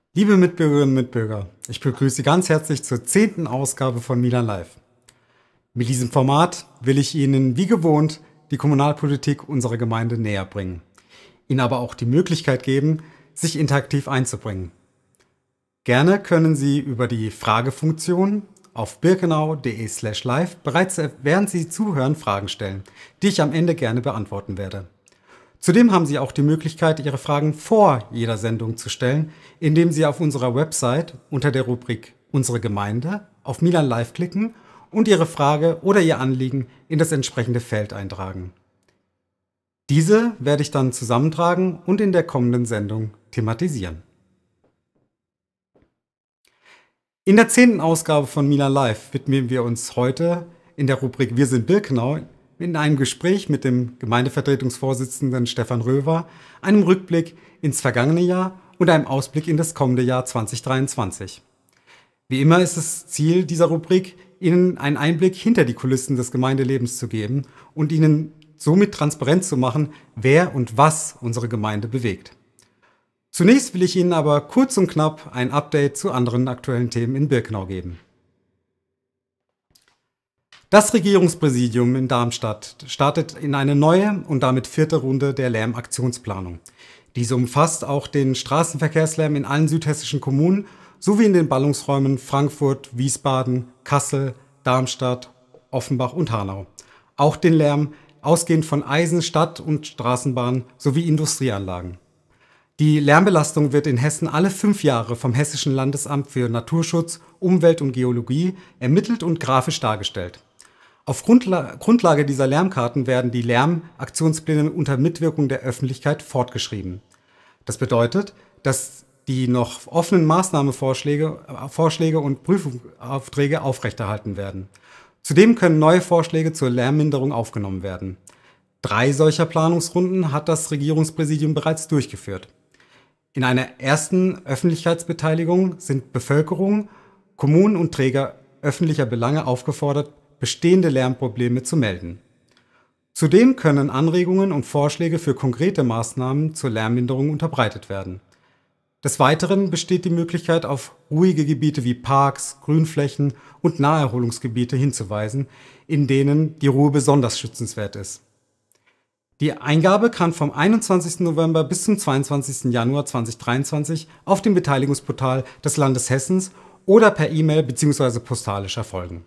Liebe Mitbürgerinnen und Mitbürger, ich begrüße Sie ganz herzlich zur 10. Ausgabe von Milan Live. Mit diesem Format will ich Ihnen wie gewohnt die Kommunalpolitik unserer Gemeinde näher bringen, Ihnen aber auch die Möglichkeit geben, sich interaktiv einzubringen. Gerne können Sie über die Fragefunktion auf birkenau.de/live bereits während Sie zuhören Fragen stellen, die ich am Ende gerne beantworten werde. Zudem haben Sie auch die Möglichkeit, Ihre Fragen vor jeder Sendung zu stellen, indem Sie auf unserer Website unter der Rubrik Unsere Gemeinde auf Milan Live klicken und Ihre Frage oder Ihr Anliegen in das entsprechende Feld eintragen. Diese werde ich dann zusammentragen und in der kommenden Sendung thematisieren. In der 10. Ausgabe von Milan Live widmen wir uns heute in der Rubrik Wir sind Birkenau in einem Gespräch mit dem Gemeindevertretungsvorsitzenden Stefan Röver, einem Rückblick ins vergangene Jahr und einem Ausblick in das kommende Jahr 2023. Wie immer ist es Ziel dieser Rubrik, Ihnen einen Einblick hinter die Kulissen des Gemeindelebens zu geben und Ihnen somit transparent zu machen, wer und was unsere Gemeinde bewegt. Zunächst will ich Ihnen aber kurz und knapp ein Update zu anderen aktuellen Themen in Birkenau geben. Das Regierungspräsidium in Darmstadt startet in eine neue und damit 4. Runde der Lärmaktionsplanung. Diese umfasst auch den Straßenverkehrslärm in allen südhessischen Kommunen sowie in den Ballungsräumen Frankfurt, Wiesbaden, Kassel, Darmstadt, Offenbach und Hanau. Auch den Lärm ausgehend von Eisen-, Stadt- und Straßenbahnen sowie Industrieanlagen. Die Lärmbelastung wird in Hessen alle 5 Jahre vom Hessischen Landesamt für Naturschutz, Umwelt und Geologie ermittelt und grafisch dargestellt. Auf Grundlage dieser Lärmkarten werden die Lärmaktionspläne unter Mitwirkung der Öffentlichkeit fortgeschrieben. Das bedeutet, dass die noch offenen Maßnahmenvorschläge und Prüfungsaufträge aufrechterhalten werden. Zudem können neue Vorschläge zur Lärmminderung aufgenommen werden. 3 solcher Planungsrunden hat das Regierungspräsidium bereits durchgeführt. In einer ersten Öffentlichkeitsbeteiligung sind Bevölkerung, Kommunen und Träger öffentlicher Belange aufgefordert, bestehende Lärmprobleme zu melden. Zudem können Anregungen und Vorschläge für konkrete Maßnahmen zur Lärmminderung unterbreitet werden. Des Weiteren besteht die Möglichkeit, auf ruhige Gebiete wie Parks, Grünflächen und Naherholungsgebiete hinzuweisen, in denen die Ruhe besonders schützenswert ist. Die Eingabe kann vom 21. November bis zum 22. Januar 2023 auf dem Beteiligungsportal des Landes Hessens oder per E-Mail bzw. postalisch erfolgen.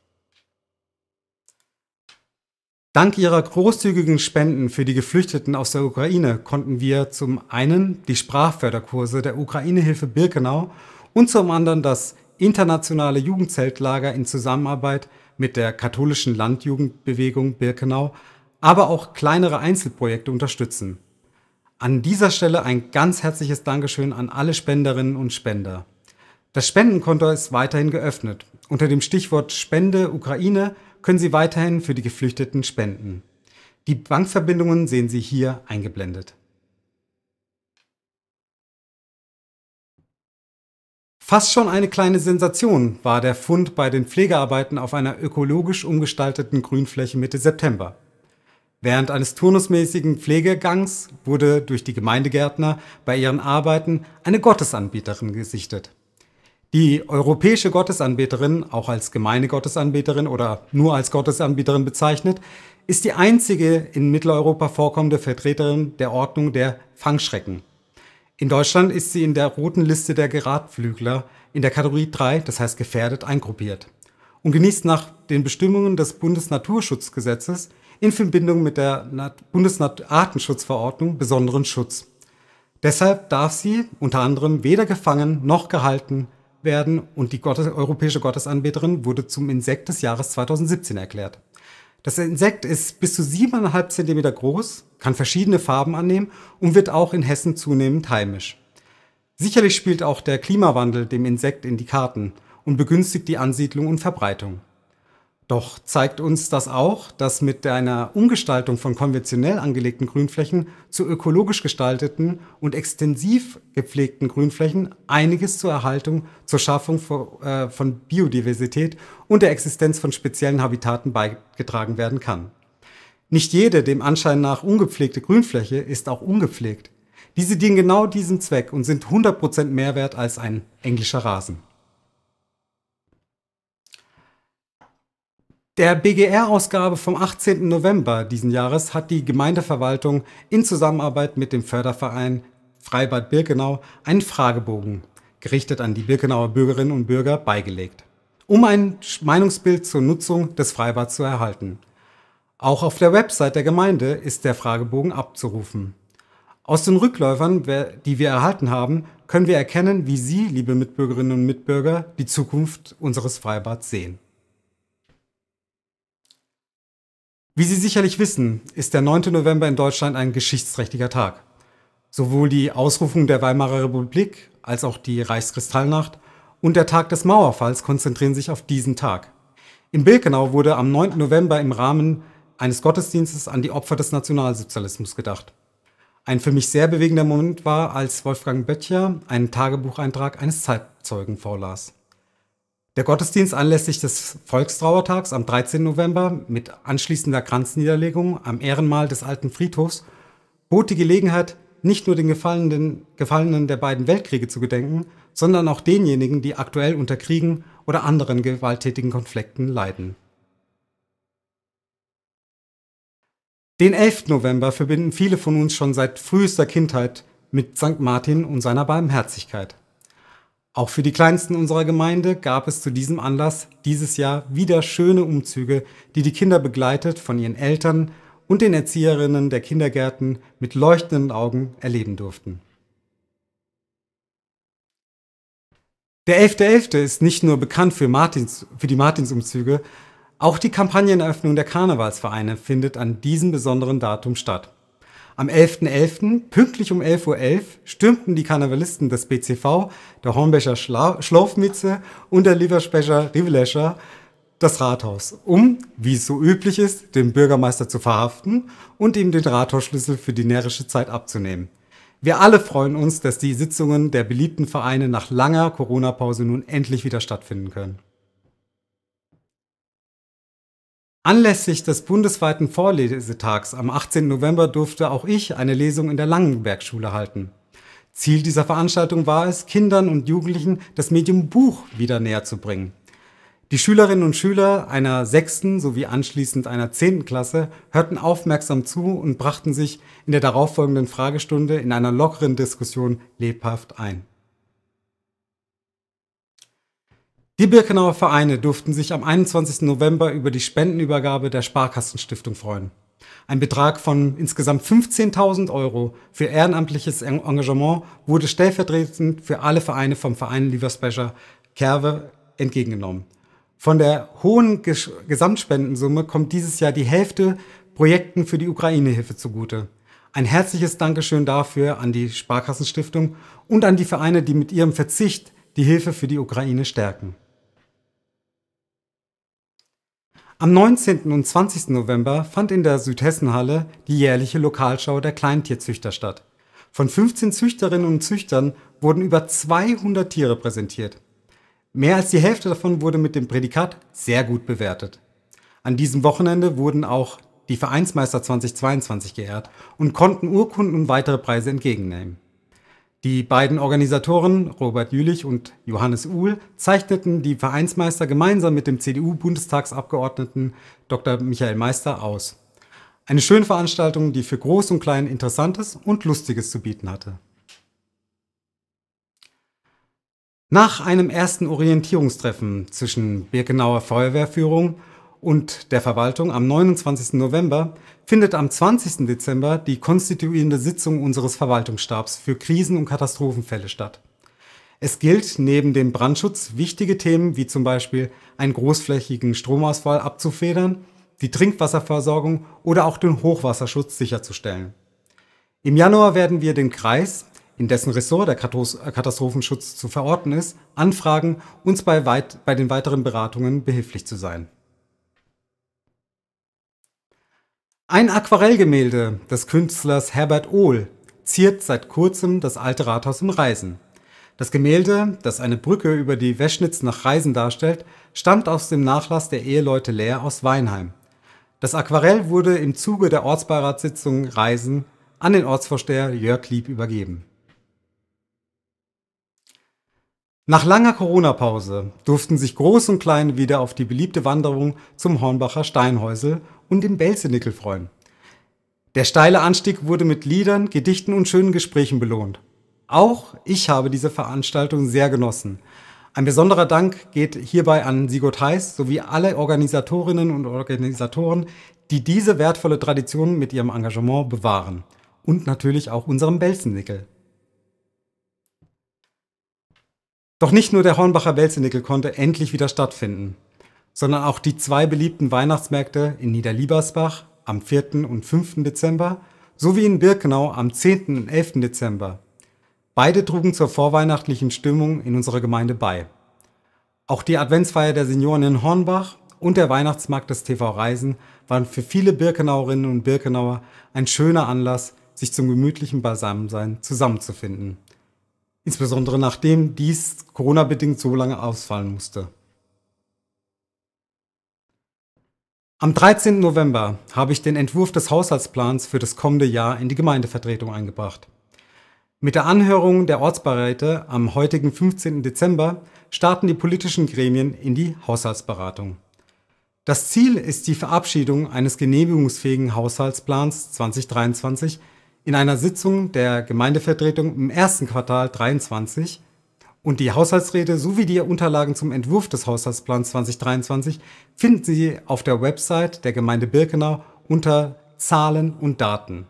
Dank Ihrer großzügigen Spenden für die Geflüchteten aus der Ukraine konnten wir zum einen die Sprachförderkurse der Ukraine-Hilfe Birkenau und zum anderen das internationale Jugendzeltlager in Zusammenarbeit mit der katholischen Landjugendbewegung Birkenau, aber auch kleinere Einzelprojekte unterstützen. An dieser Stelle ein ganz herzliches Dankeschön an alle Spenderinnen und Spender. Das Spendenkonto ist weiterhin geöffnet. Unter dem Stichwort Spende Ukraine können Sie weiterhin für die Geflüchteten spenden. Die Bankverbindungen sehen Sie hier eingeblendet. Fast schon eine kleine Sensation war der Fund bei den Pflegearbeiten auf einer ökologisch umgestalteten Grünfläche Mitte September. Während eines turnusmäßigen Pflegegangs wurde durch die Gemeindegärtner bei ihren Arbeiten eine Gottesanbeterin gesichtet. Die europäische Gottesanbeterin, auch als Gemeindegottesanbeterin oder nur als Gottesanbeterin bezeichnet, ist die einzige in Mitteleuropa vorkommende Vertreterin der Ordnung der Fangschrecken. In Deutschland ist sie in der roten Liste der Geradflügler in der Kategorie 3, das heißt gefährdet, eingruppiert und genießt nach den Bestimmungen des Bundesnaturschutzgesetzes in Verbindung mit der Bundesartenschutzverordnung besonderen Schutz. Deshalb darf sie unter anderem weder gefangen noch gehalten werden und die europäische Gottesanbeterin wurde zum Insekt des Jahres 2017 erklärt. Das Insekt ist bis zu 7,5 cm groß, kann verschiedene Farben annehmen und wird auch in Hessen zunehmend heimisch. Sicherlich spielt auch der Klimawandel dem Insekt in die Karten und begünstigt die Ansiedlung und Verbreitung. Doch zeigt uns das auch, dass mit einer Umgestaltung von konventionell angelegten Grünflächen zu ökologisch gestalteten und extensiv gepflegten Grünflächen einiges zur Erhaltung, zur Schaffung von Biodiversität und der Existenz von speziellen Habitaten beigetragen werden kann. Nicht jede dem Anschein nach ungepflegte Grünfläche ist auch ungepflegt. Diese dienen genau diesem Zweck und sind 100% mehr wert als ein englischer Rasen. Der BGR-Ausgabe vom 18. November diesen Jahres hat die Gemeindeverwaltung in Zusammenarbeit mit dem Förderverein Freibad Birkenau einen Fragebogen, gerichtet an die Birkenauer Bürgerinnen und Bürger, beigelegt, um ein Meinungsbild zur Nutzung des Freibads zu erhalten. Auch auf der Website der Gemeinde ist der Fragebogen abzurufen. Aus den Rückläufern, die wir erhalten haben, können wir erkennen, wie Sie, liebe Mitbürgerinnen und Mitbürger, die Zukunft unseres Freibads sehen. Wie Sie sicherlich wissen, ist der 9. November in Deutschland ein geschichtsträchtiger Tag. Sowohl die Ausrufung der Weimarer Republik als auch die Reichskristallnacht und der Tag des Mauerfalls konzentrieren sich auf diesen Tag. In Birkenau wurde am 9. November im Rahmen eines Gottesdienstes an die Opfer des Nationalsozialismus gedacht. Ein für mich sehr bewegender Moment war, als Wolfgang Böttcher einen Tagebucheintrag eines Zeitzeugen vorlas. Der Gottesdienst anlässlich des Volkstrauertags am 13. November mit anschließender Kranzniederlegung am Ehrenmal des Alten Friedhofs bot die Gelegenheit, nicht nur den Gefallenen der beiden Weltkriege zu gedenken, sondern auch denjenigen, die aktuell unter Kriegen oder anderen gewalttätigen Konflikten leiden. Den 11. November verbinden viele von uns schon seit frühester Kindheit mit St. Martin und seiner Barmherzigkeit. Auch für die Kleinsten unserer Gemeinde gab es zu diesem Anlass dieses Jahr wieder schöne Umzüge, die die Kinder begleitet von ihren Eltern und den Erzieherinnen der Kindergärten mit leuchtenden Augen erleben durften. Der 11.11. ist nicht nur bekannt für die Martinsumzüge, auch die Kampagneneröffnung der Karnevalsvereine findet an diesem besonderen Datum statt. Am 11.11., pünktlich um 11:11 Uhr, stürmten die Karnevalisten des BCV, der Hornbecher Schlaufmütze und der Liverspecher Rivelescher das Rathaus, um, wie es so üblich ist, den Bürgermeister zu verhaften und ihm den Rathausschlüssel für die närrische Zeit abzunehmen. Wir alle freuen uns, dass die Sitzungen der beliebten Vereine nach langer Corona-Pause nun endlich wieder stattfinden können. Anlässlich des bundesweiten Vorlesetags am 18. November durfte auch ich eine Lesung in der Langenbergschule halten. Ziel dieser Veranstaltung war es, Kindern und Jugendlichen das Medium Buch wieder näher zu bringen. Die Schülerinnen und Schüler einer 6. sowie anschließend einer 10. Klasse hörten aufmerksam zu und brachten sich in der darauffolgenden Fragestunde in einer lockeren Diskussion lebhaft ein. Die Birkenauer Vereine durften sich am 21. November über die Spendenübergabe der Sparkassenstiftung freuen. Ein Betrag von insgesamt 15.000 € für ehrenamtliches Engagement wurde stellvertretend für alle Vereine vom Verein Liverspecher Kerwe entgegengenommen. Von der hohen Gesamtspendensumme kommt dieses Jahr die Hälfte Projekten für die Ukraine-Hilfe zugute. Ein herzliches Dankeschön dafür an die Sparkassenstiftung und an die Vereine, die mit ihrem Verzicht die Hilfe für die Ukraine stärken. Am 19. und 20. November fand in der Südhessenhalle die jährliche Lokalschau der Kleintierzüchter statt. Von 15 Züchterinnen und Züchtern wurden über 200 Tiere präsentiert. Mehr als die Hälfte davon wurde mit dem Prädikat sehr gut bewertet. An diesem Wochenende wurden auch die Vereinsmeister 2022 geehrt und konnten Urkunden und weitere Preise entgegennehmen. Die beiden Organisatoren, Robert Jülich und Johannes Uhl, zeichneten die Vereinsmeister gemeinsam mit dem CDU-Bundestagsabgeordneten Dr. Michael Meister aus. Eine schöne Veranstaltung, die für Groß und Klein Interessantes und Lustiges zu bieten hatte. Nach einem ersten Orientierungstreffen zwischen Birkenauer Feuerwehrführung und der Verwaltung am 29. November findet am 20. Dezember die konstituierende Sitzung unseres Verwaltungsstabs für Krisen- und Katastrophenfälle statt. Es gilt neben dem Brandschutz wichtige Themen wie zum Beispiel einen großflächigen Stromausfall abzufedern, die Trinkwasserversorgung oder auch den Hochwasserschutz sicherzustellen. Im Januar werden wir den Kreis, in dessen Ressort der Katastrophenschutz zu verorten ist, anfragen, uns bei den weiteren Beratungen behilflich zu sein. Ein Aquarellgemälde des Künstlers Herbert Ohl ziert seit kurzem das Alte Rathaus in Reisen. Das Gemälde, das eine Brücke über die Weschnitz nach Reisen darstellt, stammt aus dem Nachlass der Eheleute Lehr aus Weinheim. Das Aquarell wurde im Zuge der Ortsbeiratssitzung Reisen an den Ortsvorsteher Jörg Lieb übergeben. Nach langer Corona-Pause durften sich Groß und Klein wieder auf die beliebte Wanderung zum Hornbacher Steinhäusel und dem Belzenickel freuen. Der steile Anstieg wurde mit Liedern, Gedichten und schönen Gesprächen belohnt. Auch ich habe diese Veranstaltung sehr genossen. Ein besonderer Dank geht hierbei an Sigurd Heiß sowie alle Organisatorinnen und Organisatoren, die diese wertvolle Tradition mit ihrem Engagement bewahren. Und natürlich auch unserem Belzenickel. Doch nicht nur der Hornbacher Belzenickel konnte endlich wieder stattfinden, sondern auch die zwei beliebten Weihnachtsmärkte in Niederliebersbach am 4. und 5. Dezember sowie in Birkenau am 10. und 11. Dezember. Beide trugen zur vorweihnachtlichen Stimmung in unserer Gemeinde bei. Auch die Adventsfeier der Senioren in Hornbach und der Weihnachtsmarkt des TV Reisen waren für viele Birkenauerinnen und Birkenauer ein schöner Anlass, sich zum gemütlichen Beisammensein zusammenzufinden. Insbesondere nachdem dies Corona-bedingt so lange ausfallen musste. Am 13. November habe ich den Entwurf des Haushaltsplans für das kommende Jahr in die Gemeindevertretung eingebracht. Mit der Anhörung der Ortsbeiräte am heutigen 15. Dezember starten die politischen Gremien in die Haushaltsberatung. Das Ziel ist die Verabschiedung eines genehmigungsfähigen Haushaltsplans 2023 in einer Sitzung der Gemeindevertretung im ersten Quartal 2023 und die Haushaltsrede sowie die Unterlagen zum Entwurf des Haushaltsplans 2023 finden Sie auf der Website der Gemeinde Birkenau unter Zahlen und Daten.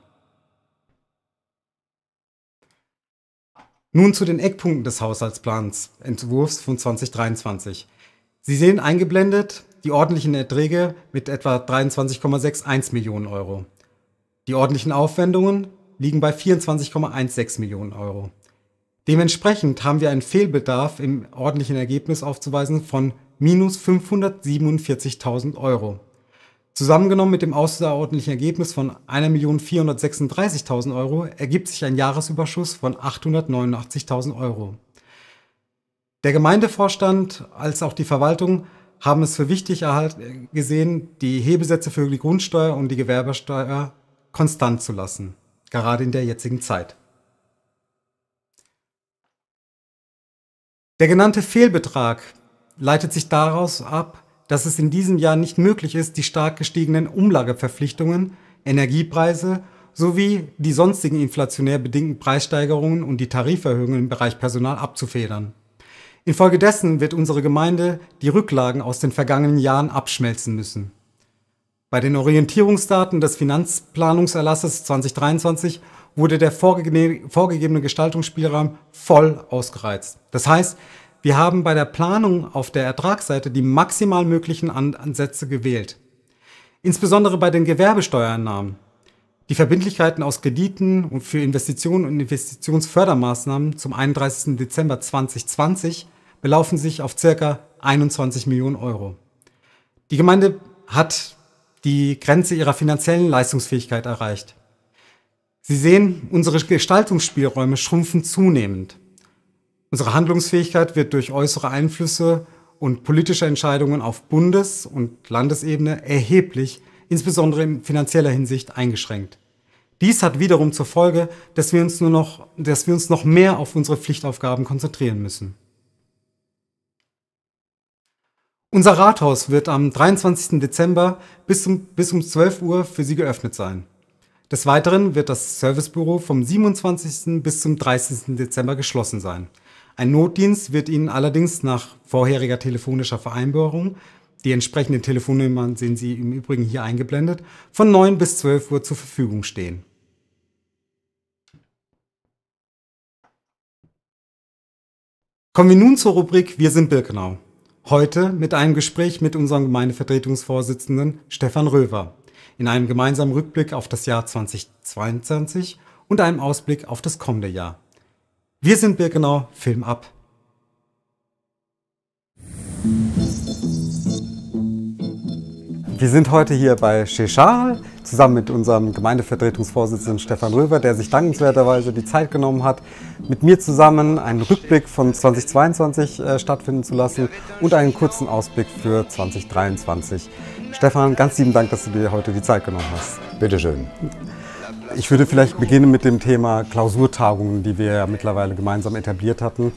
Nun zu den Eckpunkten des Haushaltsplansentwurfs von 2023. Sie sehen eingeblendet die ordentlichen Erträge mit etwa 23,61 Millionen Euro. Die ordentlichen Aufwendungen liegen bei 24,16 Millionen Euro. Dementsprechend haben wir einen Fehlbedarf im ordentlichen Ergebnis aufzuweisen von minus 547.000 Euro. Zusammengenommen mit dem außerordentlichen Ergebnis von 1.436.000 Euro ergibt sich ein Jahresüberschuss von 889.000 Euro. Der Gemeindevorstand als auch die Verwaltung haben es für wichtig gesehen, die Hebesätze für die Grundsteuer und die Gewerbesteuer konstant zu lassen, gerade in der jetzigen Zeit. Der genannte Fehlbetrag leitet sich daraus ab, dass es in diesem Jahr nicht möglich ist, die stark gestiegenen Umlageverpflichtungen, Energiepreise sowie die sonstigen inflationär bedingten Preissteigerungen und die Tariferhöhungen im Bereich Personal abzufedern. Infolgedessen wird unsere Gemeinde die Rücklagen aus den vergangenen Jahren abschmelzen müssen. Bei den Orientierungsdaten des Finanzplanungserlasses 2023 wurde der vorgegebene Gestaltungsspielraum voll ausgereizt. Das heißt, wir haben bei der Planung auf der Ertragsseite die maximal möglichen Ansätze gewählt. Insbesondere bei den Gewerbesteuereinnahmen. Die Verbindlichkeiten aus Krediten und für Investitionen und Investitionsfördermaßnahmen zum 31. Dezember 2020 belaufen sich auf ca. 21 Millionen Euro. Die Gemeinde hat die Grenze ihrer finanziellen Leistungsfähigkeit erreicht. Sie sehen, unsere Gestaltungsspielräume schrumpfen zunehmend. Unsere Handlungsfähigkeit wird durch äußere Einflüsse und politische Entscheidungen auf Bundes- und Landesebene erheblich, insbesondere in finanzieller Hinsicht, eingeschränkt. Dies hat wiederum zur Folge, dass wir uns noch mehr auf unsere Pflichtaufgaben konzentrieren müssen. Unser Rathaus wird am 23. Dezember bis um 12 Uhr für Sie geöffnet sein. Des Weiteren wird das Servicebüro vom 27. bis zum 30. Dezember geschlossen sein. Ein Notdienst wird Ihnen allerdings nach vorheriger telefonischer Vereinbarung, die entsprechenden Telefonnummern sehen Sie im Übrigen hier eingeblendet, von 9 bis 12 Uhr zur Verfügung stehen. Kommen wir nun zur Rubrik Wir sind Birkenau. Heute mit einem Gespräch mit unserem Gemeindevertretungsvorsitzenden Stefan Röver in einem gemeinsamen Rückblick auf das Jahr 2022 und einem Ausblick auf das kommende Jahr. Wir sind Birkenau, Film ab! Wir sind heute hier bei Chez Charles, zusammen mit unserem Gemeindevertretungsvorsitzenden Stefan Röver, der sich dankenswerterweise die Zeit genommen hat, mit mir zusammen einen Rückblick von 2022 stattfinden zu lassen und einen kurzen Ausblick für 2023. Stefan, ganz lieben Dank, dass du dir heute die Zeit genommen hast. Bitte schön. Ich würde vielleicht beginnen mit dem Thema Klausurtagungen, die wir ja mittlerweile gemeinsam etabliert hatten.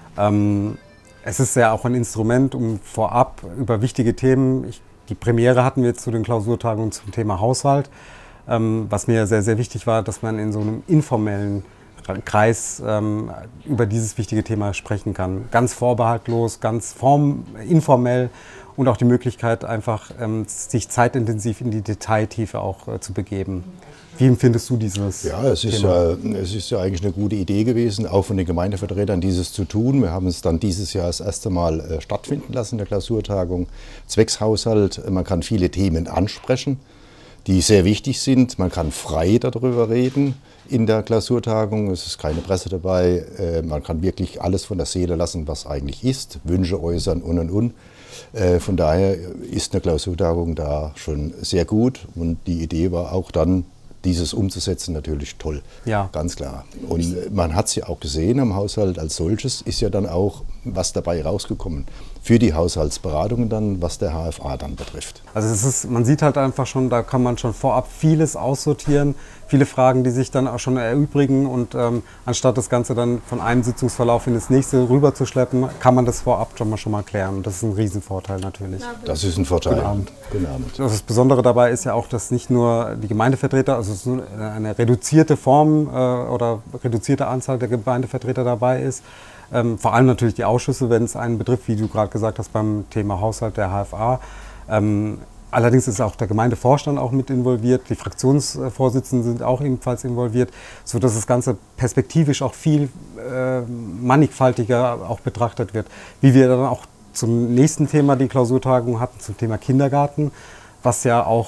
Es ist ja auch ein Instrument, um vorab über wichtige Themen, die Premiere hatten wir jetzt zu den Klausurtagungen zum Thema Haushalt, was mir sehr, sehr wichtig war, dass man in so einem informellen Kreis über dieses wichtige Thema sprechen kann. Ganz vorbehaltlos, ganz informell und auch die Möglichkeit, einfach sich zeitintensiv in die Detailtiefe auch zu begeben. Wie empfindest du dieses Thema? Es ist ja eigentlich eine gute Idee gewesen, auch von den Gemeindevertretern dieses zu tun. Wir haben es dann dieses Jahr das erste Mal stattfinden lassen in der Klausurtagung. Zwecks Haushalt, man kann viele Themen ansprechen, die sehr wichtig sind. Man kann frei darüber reden in der Klausurtagung. Es ist keine Presse dabei. Man kann wirklich alles von der Seele lassen, was eigentlich ist, Wünsche äußern und. Von daher ist eine Klausurtagung da schon sehr gut. Und die Idee war auch dann, dieses umzusetzen, natürlich toll, ja. Ganz klar. Und man hat es ja auch gesehen am Haushalt als solches, ist ja dann auch was dabei rausgekommen für die Haushaltsberatungen dann, was der HFA dann betrifft. Also man sieht halt einfach schon, da kann man schon vorab vieles aussortieren, viele Fragen, die sich dann auch schon erübrigen und anstatt das Ganze dann von einem Sitzungsverlauf in das nächste rüberzuschleppen, kann man das vorab schon mal klären. Und das ist ein Riesenvorteil natürlich. Das ist ein Vorteil. Guten Abend. Das Besondere dabei ist ja auch, dass nicht nur die Gemeindevertreter, also es ist eine reduzierte Form oder reduzierte Anzahl der Gemeindevertreter dabei ist. Vor allem natürlich die Ausschüsse, wenn es einen betrifft, wie du gerade gesagt hast, beim Thema Haushalt der HFA. Allerdings ist auch der Gemeindevorstand auch mit involviert, die Fraktionsvorsitzenden sind auch ebenfalls involviert, sodass das Ganze perspektivisch auch viel mannigfaltiger auch betrachtet wird. Wie wir dann auch zum nächsten Thema die Klausurtagung hatten, zum Thema Kindergarten, was ja auch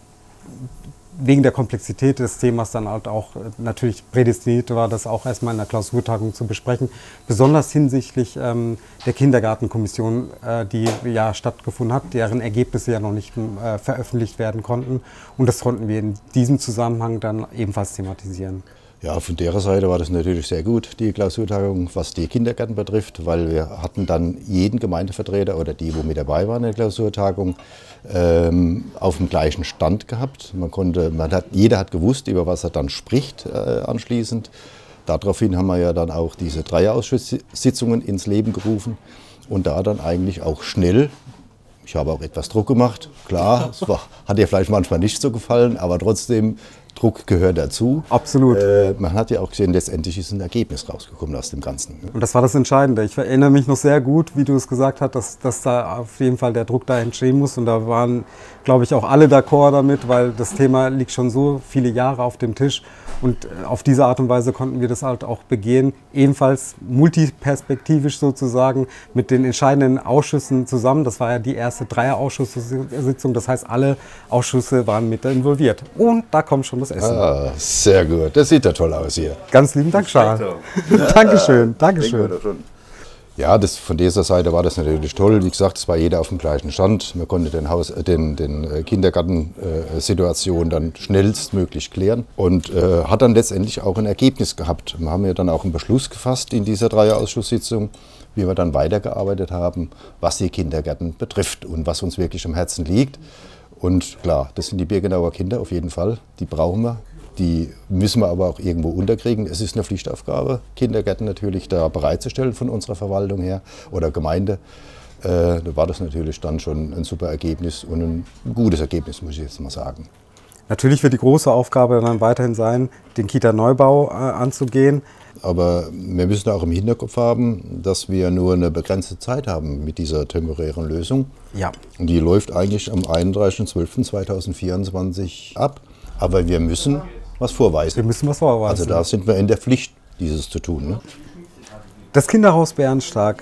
wegen der Komplexität des Themas dann halt auch natürlich prädestiniert war, das auch erstmal in der Klausurtagung zu besprechen. Besonders hinsichtlich der Kindergartenkommission, die ja stattgefunden hat, deren Ergebnisse ja noch nicht veröffentlicht werden konnten. Und das konnten wir in diesem Zusammenhang dann ebenfalls thematisieren. Ja, von der Seite war das natürlich sehr gut, die Klausurtagung, was die Kindergärten betrifft, weil wir hatten dann jeden Gemeindevertreter oder die, wo mit dabei waren in der Klausurtagung, auf dem gleichen Stand gehabt. Jeder hat gewusst, über was er dann spricht anschließend. Daraufhin haben wir ja dann auch diese 3 Ausschusssitzungen ins Leben gerufen und da dann eigentlich auch schnell. Ich habe auch etwas Druck gemacht, klar, hat dir vielleicht manchmal nicht so gefallen, aber trotzdem, Druck gehört dazu. Absolut. Man hat ja auch gesehen, letztendlich ist ein Ergebnis rausgekommen aus dem Ganzen. Und das war das Entscheidende. Ich erinnere mich noch sehr gut, wie du es gesagt hast, dass da auf jeden Fall der Druck da entstehen muss. Und da waren, glaube ich, auch alle d'accord damit, weil das Thema liegt schon so viele Jahre auf dem Tisch. Und auf diese Art und Weise konnten wir das halt auch begehen, ebenfalls multiperspektivisch sozusagen mit den entscheidenden Ausschüssen zusammen. Das war ja die erste Dreier-Ausschusssitzung, das heißt, alle Ausschüsse waren mit involviert. Und da kommt schon das Essen. Ah, sehr gut, das sieht ja toll aus hier. Ganz lieben Dank, Charles. Dankeschön, Dankeschön. Ja, von dieser Seite war das natürlich toll. Wie gesagt, es war jeder auf dem gleichen Stand. Man konnte den Kindergartensituation dann schnellstmöglich klären und hat dann letztendlich auch ein Ergebnis gehabt. Wir haben ja dann auch einen Beschluss gefasst in dieser Dreierausschusssitzung, wie wir dann weitergearbeitet haben, was die Kindergärten betrifft und was uns wirklich am Herzen liegt. Und klar, das sind die Birkenauer Kinder auf jeden Fall, die brauchen wir. Die müssen wir aber auch irgendwo unterkriegen. Es ist eine Pflichtaufgabe, Kindergärten natürlich da bereitzustellen von unserer Verwaltung her oder Gemeinde. Da war das natürlich dann schon ein super Ergebnis und ein gutes Ergebnis, muss ich jetzt mal sagen. Natürlich wird die große Aufgabe dann weiterhin sein, den Kita-Neubau anzugehen. Aber wir müssen auch im Hinterkopf haben, dass wir nur eine begrenzte Zeit haben mit dieser temporären Lösung. Ja. Und die läuft eigentlich am 31.12.2024 ab. Aber wir müssen was vorweisen. Wir müssen was vorweisen. Also da sind wir in der Pflicht, dieses zu tun. Ne? Das Kinderhaus Bärenstark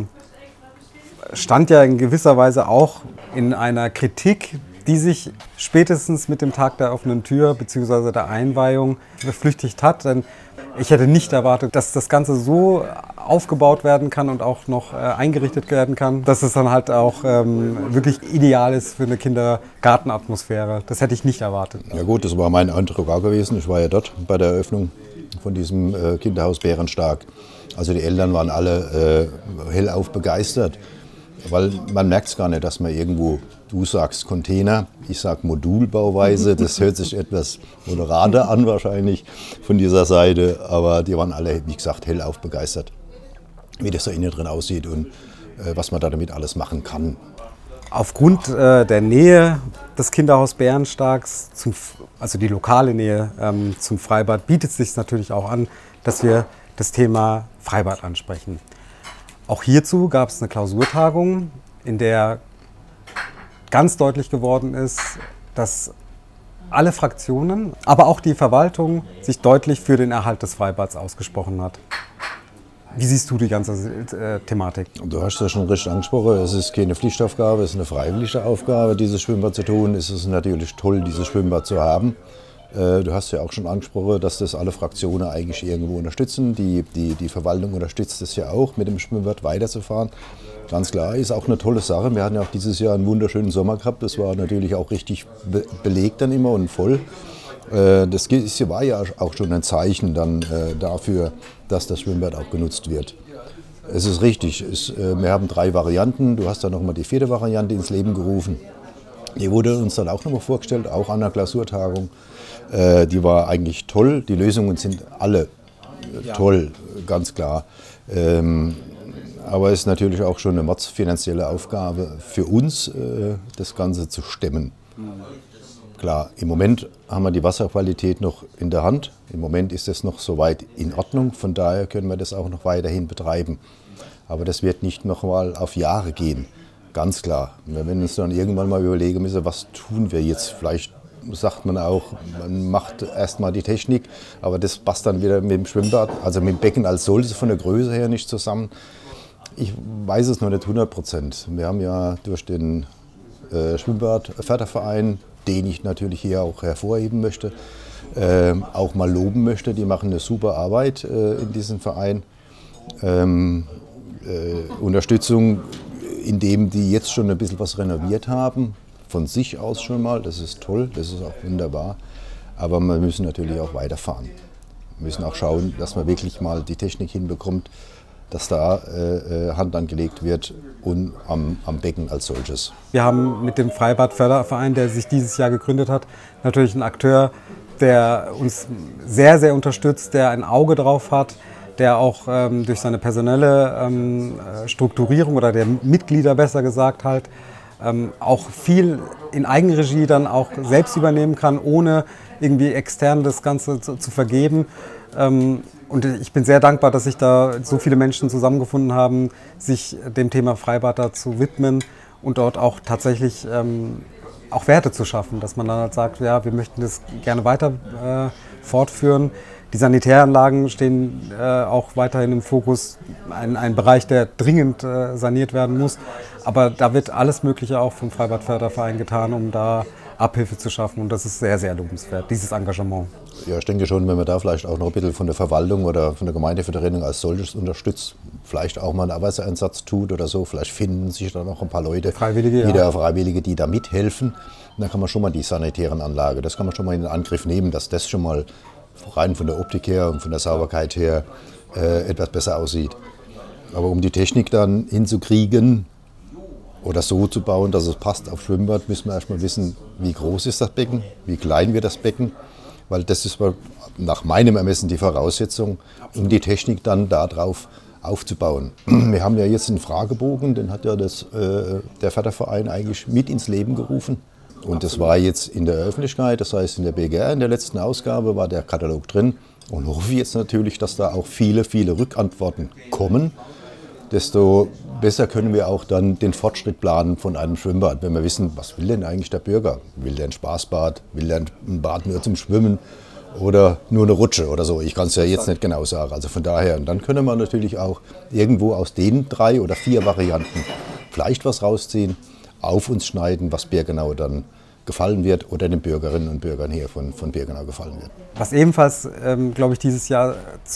stand ja in gewisser Weise auch in einer Kritik, die sich spätestens mit dem Tag der offenen Tür bzw. der Einweihung beflüchtigt hat. Denn ich hätte nicht erwartet, dass das Ganze so aufgebaut werden kann und auch noch eingerichtet werden kann, dass es dann halt auch wirklich ideal ist für eine Kindergartenatmosphäre. Das hätte ich nicht erwartet. Ja gut, das war mein Eindruck auch gewesen. Ich war ja dort bei der Eröffnung von diesem Kinderhaus Bärenstark. Also die Eltern waren alle hellauf begeistert. Weil man merkt es gar nicht, dass man irgendwo, du sagst Container, ich sag Modulbauweise, das hört sich etwas moderater an wahrscheinlich von dieser Seite, aber die waren alle, wie gesagt, hellauf begeistert, wie das da innen drin aussieht und was man da damit alles machen kann. Aufgrund der Nähe des Kinderhaus Bärenstarks, also die lokale Nähe zum Freibad, bietet es sich natürlich auch an, dass wir das Thema Freibad ansprechen. Auch hierzu gab es eine Klausurtagung, in der ganz deutlich geworden ist, dass alle Fraktionen, aber auch die Verwaltung sich deutlich für den Erhalt des Freibads ausgesprochen hat. Wie siehst du die ganze Thematik? Du hast das schon richtig angesprochen. Es ist keine Pflichtaufgabe, es ist eine freiwillige Aufgabe, dieses Schwimmbad zu tun. Es ist natürlich toll, dieses Schwimmbad zu haben. Du hast ja auch schon angesprochen, dass das alle Fraktionen eigentlich irgendwo unterstützen. Die Verwaltung unterstützt es ja auch, mit dem Schwimmbad weiterzufahren. Ganz klar, ist auch eine tolle Sache. Wir hatten ja auch dieses Jahr einen wunderschönen Sommer gehabt. Das war natürlich auch richtig belegt dann immer und voll. Das war ja auch schon ein Zeichen dann dafür, dass das Schwimmbad auch genutzt wird. Es ist richtig, wir haben 3 Varianten. Du hast dann nochmal die 4. Variante ins Leben gerufen. Die wurde uns dann auch nochmal vorgestellt, auch an der Klausurtagung. Die war eigentlich toll. Die Lösungen sind alle toll, ganz klar. Aber es ist natürlich auch schon eine mordsfinanzielle Aufgabe für uns, das Ganze zu stemmen. Klar, im Moment haben wir die Wasserqualität noch in der Hand. Im Moment ist es noch soweit in Ordnung. Von daher können wir das auch noch weiterhin betreiben. Aber das wird nicht noch mal auf Jahre gehen. Ganz klar. Wir werden uns dann irgendwann mal überlegen müssen, was tun wir jetzt. Vielleicht sagt man auch, man macht erstmal die Technik, aber das passt dann wieder mit dem Schwimmbad, also mit dem Becken als solches von der Größe her nicht zusammen. Ich weiß es noch nicht 100%. Wir haben ja durch den Schwimmbad-Förderverein, den ich natürlich hier auch hervorheben möchte, auch mal loben möchte. Die machen eine super Arbeit in diesem Verein. Unterstützung, indem die jetzt schon ein bisschen was renoviert haben, von sich aus schon mal. Das ist toll, das ist auch wunderbar. Aber wir müssen natürlich auch weiterfahren. Wir müssen auch schauen, dass man wirklich mal die Technik hinbekommt, dass da Hand angelegt wird und am Becken als solches. Wir haben mit dem Freibad-Förderverein, der sich dieses Jahr gegründet hat, natürlich einen Akteur, der uns sehr, sehr unterstützt, der ein Auge drauf hat, der auch durch seine personelle Strukturierung oder der Mitglieder besser gesagt halt, auch viel in Eigenregie dann auch selbst übernehmen kann, ohne irgendwie extern das Ganze zu vergeben. Und ich bin sehr dankbar, dass sich da so viele Menschen zusammengefunden haben, sich dem Thema Freibad da zu widmen und dort auch tatsächlich auch Werte zu schaffen, dass man dann halt sagt, ja, wir möchten das gerne weiter fortführen. Die Sanitäranlagen stehen auch weiterhin im Fokus, ein Bereich, der dringend saniert werden muss. Aber da wird alles Mögliche auch vom Freibad-Förderverein getan, um da Abhilfe zu schaffen. Und das ist sehr, sehr lobenswert, dieses Engagement. Ja, ich denke schon, wenn man da vielleicht auch noch ein bisschen von der Verwaltung oder von der Gemeindevertretung als solches unterstützt, vielleicht auch mal einen Arbeitseinsatz tut oder so, vielleicht finden sich dann noch ein paar Leute, Freiwillige, die da mithelfen. Und dann kann man schon mal die sanitären Anlage, das kann man schon mal in den Angriff nehmen, dass das schon mal rein von der Optik her und von der Sauberkeit her etwas besser aussieht. Aber um die Technik dann hinzukriegen oder so zu bauen, dass es passt auf Schwimmbad, müssen wir erstmal wissen, wie groß ist das Becken, wie klein wird das Becken, weil das ist nach meinem Ermessen die Voraussetzung, um die Technik dann darauf aufzubauen. Wir haben ja jetzt einen Fragebogen, den hat ja der Förderverein eigentlich mit ins Leben gerufen. Und das war jetzt in der Öffentlichkeit, das heißt in der BGR, in der letzten Ausgabe war der Katalog drin. Und hoffe jetzt natürlich, dass da auch viele, viele Rückantworten kommen. Desto besser können wir auch dann den Fortschritt planen von einem Schwimmbad, wenn wir wissen, was will denn eigentlich der Bürger? Will der ein Spaßbad? Will der ein Bad nur zum Schwimmen oder nur eine Rutsche oder so? Ich kann es ja jetzt nicht genau sagen. Also von daher, und dann können wir natürlich auch irgendwo aus den 3 oder 4 Varianten vielleicht was rausziehen, auf uns schneiden, was Birkenau dann gefallen wird oder den Bürgerinnen und Bürgern hier von Birkenau gefallen wird. Was ebenfalls, glaube ich, dieses Jahr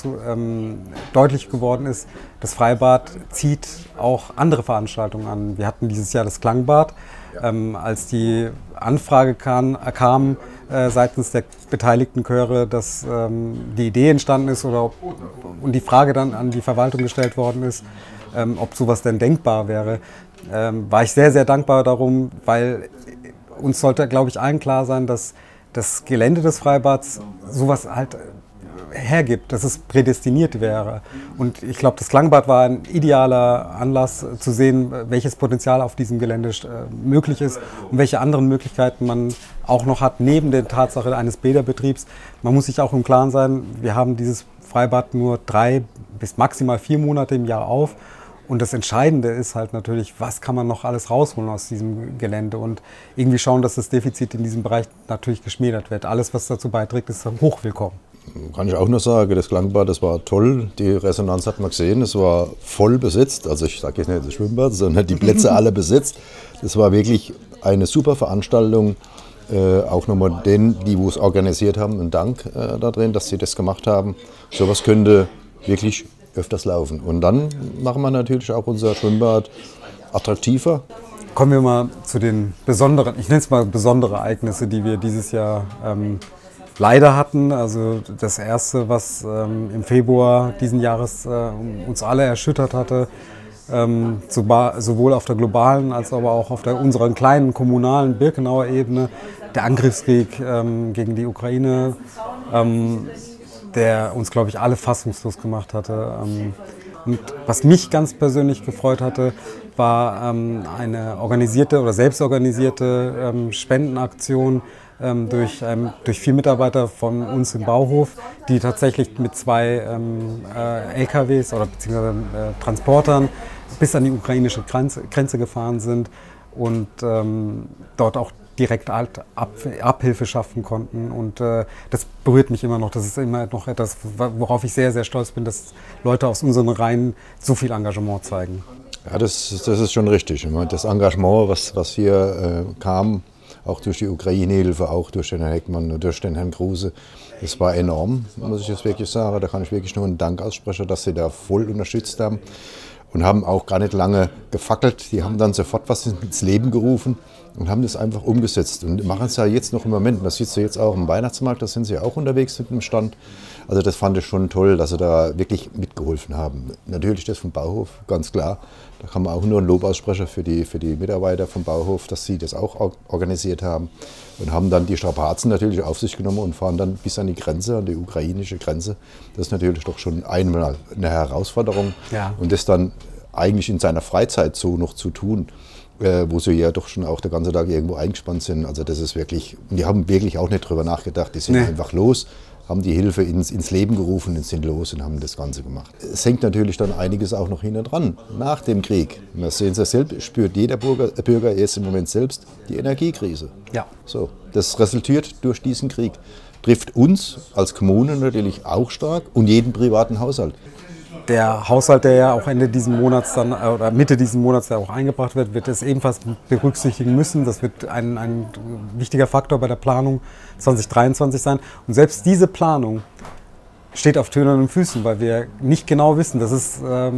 deutlich geworden ist, das Freibad zieht auch andere Veranstaltungen an. Wir hatten dieses Jahr das Klangbad. Als die Anfrage kam seitens der beteiligten Chöre, dass die Idee entstanden ist und die Frage dann an die Verwaltung gestellt worden ist, ob sowas denn denkbar wäre, war ich sehr, sehr dankbar darum, weil uns sollte, glaube ich, allen klar sein, dass das Gelände des Freibads sowas halt hergibt, dass es prädestiniert wäre. Und ich glaube, das Klangbad war ein idealer Anlass zu sehen, welches Potenzial auf diesem Gelände möglich ist und welche anderen Möglichkeiten man auch noch hat, neben der Tatsache eines Bäderbetriebs. Man muss sich auch im Klaren sein, wir haben dieses Freibad nur 3 bis maximal 4 Monate im Jahr auf. Und das Entscheidende ist halt natürlich, was kann man noch alles rausholen aus diesem Gelände und irgendwie schauen, dass das Defizit in diesem Bereich natürlich geschmälert wird. Alles, was dazu beiträgt, ist hochwillkommen. Kann ich auch nur sagen, das Klangbad, das war toll. Die Resonanz hat man gesehen, es war voll besetzt. Also ich sage jetzt nicht das Schwimmbad, sondern die Plätze alle besetzt. Das war wirklich eine super Veranstaltung. Auch nochmal denen, die es organisiert haben, einen Dank da drin, dass sie das gemacht haben. Sowas könnte wirklich öfters laufen. Und dann machen wir natürlich auch unser Schwimmbad attraktiver. Kommen wir mal zu den besonderen, ich nenne es mal besondere Ereignisse, die wir dieses Jahr leider hatten. Also das erste, was im Februar diesen Jahres uns alle erschüttert hatte, sowohl auf der globalen als aber auch auf unserer kleinen kommunalen Birkenauer Ebene, der Angriffskrieg gegen die Ukraine, der uns, glaube ich, alle fassungslos gemacht hatte. Und was mich ganz persönlich gefreut hatte, war eine organisierte oder selbstorganisierte Spendenaktion durch 4 Mitarbeiter von uns im Bauhof, die tatsächlich mit 2 LKWs oder beziehungsweise Transportern bis an die ukrainische Grenze gefahren sind und dort auch direkt Abhilfe schaffen konnten. Und das berührt mich immer noch. Das ist immer noch etwas, worauf ich sehr, sehr stolz bin, dass Leute aus unseren Reihen so viel Engagement zeigen. Ja, das ist schon richtig. Das Engagement, was hier kam, auch durch die Ukraine-Hilfe, auch durch den Herrn Heckmann und durch den Herrn Kruse, das war enorm, muss ich jetzt wirklich sagen. Da kann ich wirklich nur einen Dank aussprechen, dass sie da voll unterstützt haben. Und haben auch gar nicht lange gefackelt. Die haben dann sofort was ins Leben gerufen und haben das einfach umgesetzt. Und machen es ja jetzt noch im Moment. Das siehst du jetzt auch im Weihnachtsmarkt, da sind sie auch unterwegs mit dem Stand. Also das fand ich schon toll, dass sie da wirklich mitgeholfen haben. Natürlich das vom Bauhof, ganz klar. Da kann man auch nur ein Lob aussprechen für die Mitarbeiter vom Bauhof, dass sie das auch organisiert haben. Und haben dann die Strapazen natürlich auf sich genommen und fahren dann bis an die Grenze, an die ukrainische Grenze. Das ist natürlich doch schon einmal eine Herausforderung. Ja. Und das dann eigentlich in seiner Freizeit so noch zu tun, wo sie ja doch schon auch den ganzen Tag irgendwo eingespannt sind. Also das ist wirklich, die haben wirklich auch nicht drüber nachgedacht. Die sind einfach los, haben die Hilfe ins Leben gerufen und sind los und haben das Ganze gemacht. Es hängt natürlich dann einiges auch noch hinten dran, nach dem Krieg. Wir sehen es ja selbst, spürt jeder Bürger jetzt im Moment selbst die Energiekrise. Ja. So, das resultiert durch diesen Krieg. Trifft uns als Kommune natürlich auch stark und jeden privaten Haushalt. Der Haushalt, der ja auch Ende diesen Monats dann, oder Mitte diesen Monats ja auch eingebracht wird es ebenfalls berücksichtigen müssen. Das wird ein wichtiger Faktor bei der Planung 2023 sein. Und selbst diese Planung steht auf tönernen Füßen, weil wir nicht genau wissen. Das ist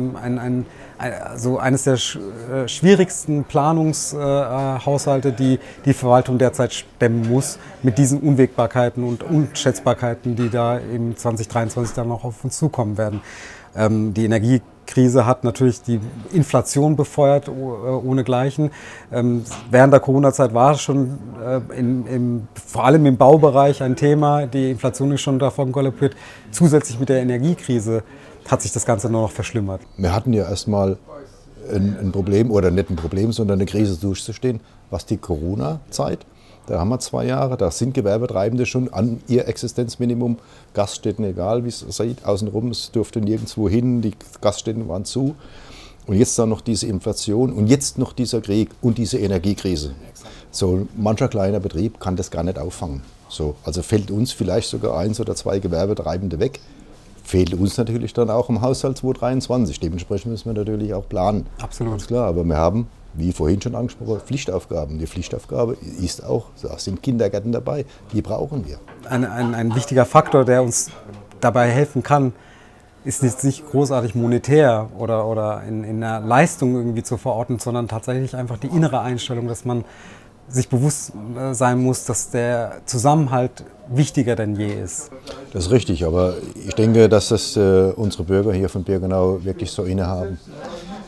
so eines der schwierigsten Planungshaushalte, die die Verwaltung derzeit stemmen muss, mit diesen Unwägbarkeiten und Unschätzbarkeiten, die da im 2023 dann noch auf uns zukommen werden. Die Energiekrise hat natürlich die Inflation befeuert, ohnegleichen. Während der Corona-Zeit war es schon vor allem im Baubereich ein Thema. Die Inflation ist schon davon galoppiert. Zusätzlich mit der Energiekrise hat sich das Ganze nur noch verschlimmert. Wir hatten ja erstmal ein Problem, oder nicht ein Problem, sondern eine Krise durchzustehen, was die Corona-Zeit. Da haben wir 2 Jahre, da sind Gewerbetreibende schon an ihr Existenzminimum. Gaststätten, egal wie es sieht, außenrum, es durfte nirgendwo hin, die Gaststätten waren zu. Und jetzt dann noch diese Inflation und jetzt noch dieser Krieg und diese Energiekrise. So mancher kleiner Betrieb kann das gar nicht auffangen. So, also fällt uns vielleicht sogar 1 oder 2 Gewerbetreibende weg. Fehlt uns natürlich dann auch im Haushalt 2023. Dementsprechend müssen wir natürlich auch planen. Absolut. Ganz klar, aber wir haben, wie vorhin schon angesprochen, Pflichtaufgaben. Die Pflichtaufgabe ist auch, da sind Kindergärten dabei, die brauchen wir. Ein wichtiger Faktor, der uns dabei helfen kann, ist nicht großartig monetär oder in einer Leistung irgendwie zu verorten, sondern tatsächlich einfach die innere Einstellung, dass man sich bewusst sein muss, dass der Zusammenhalt wichtiger denn je ist. Das ist richtig, aber ich denke, dass das unsere Bürger hier von Birkenau wirklich so innehaben.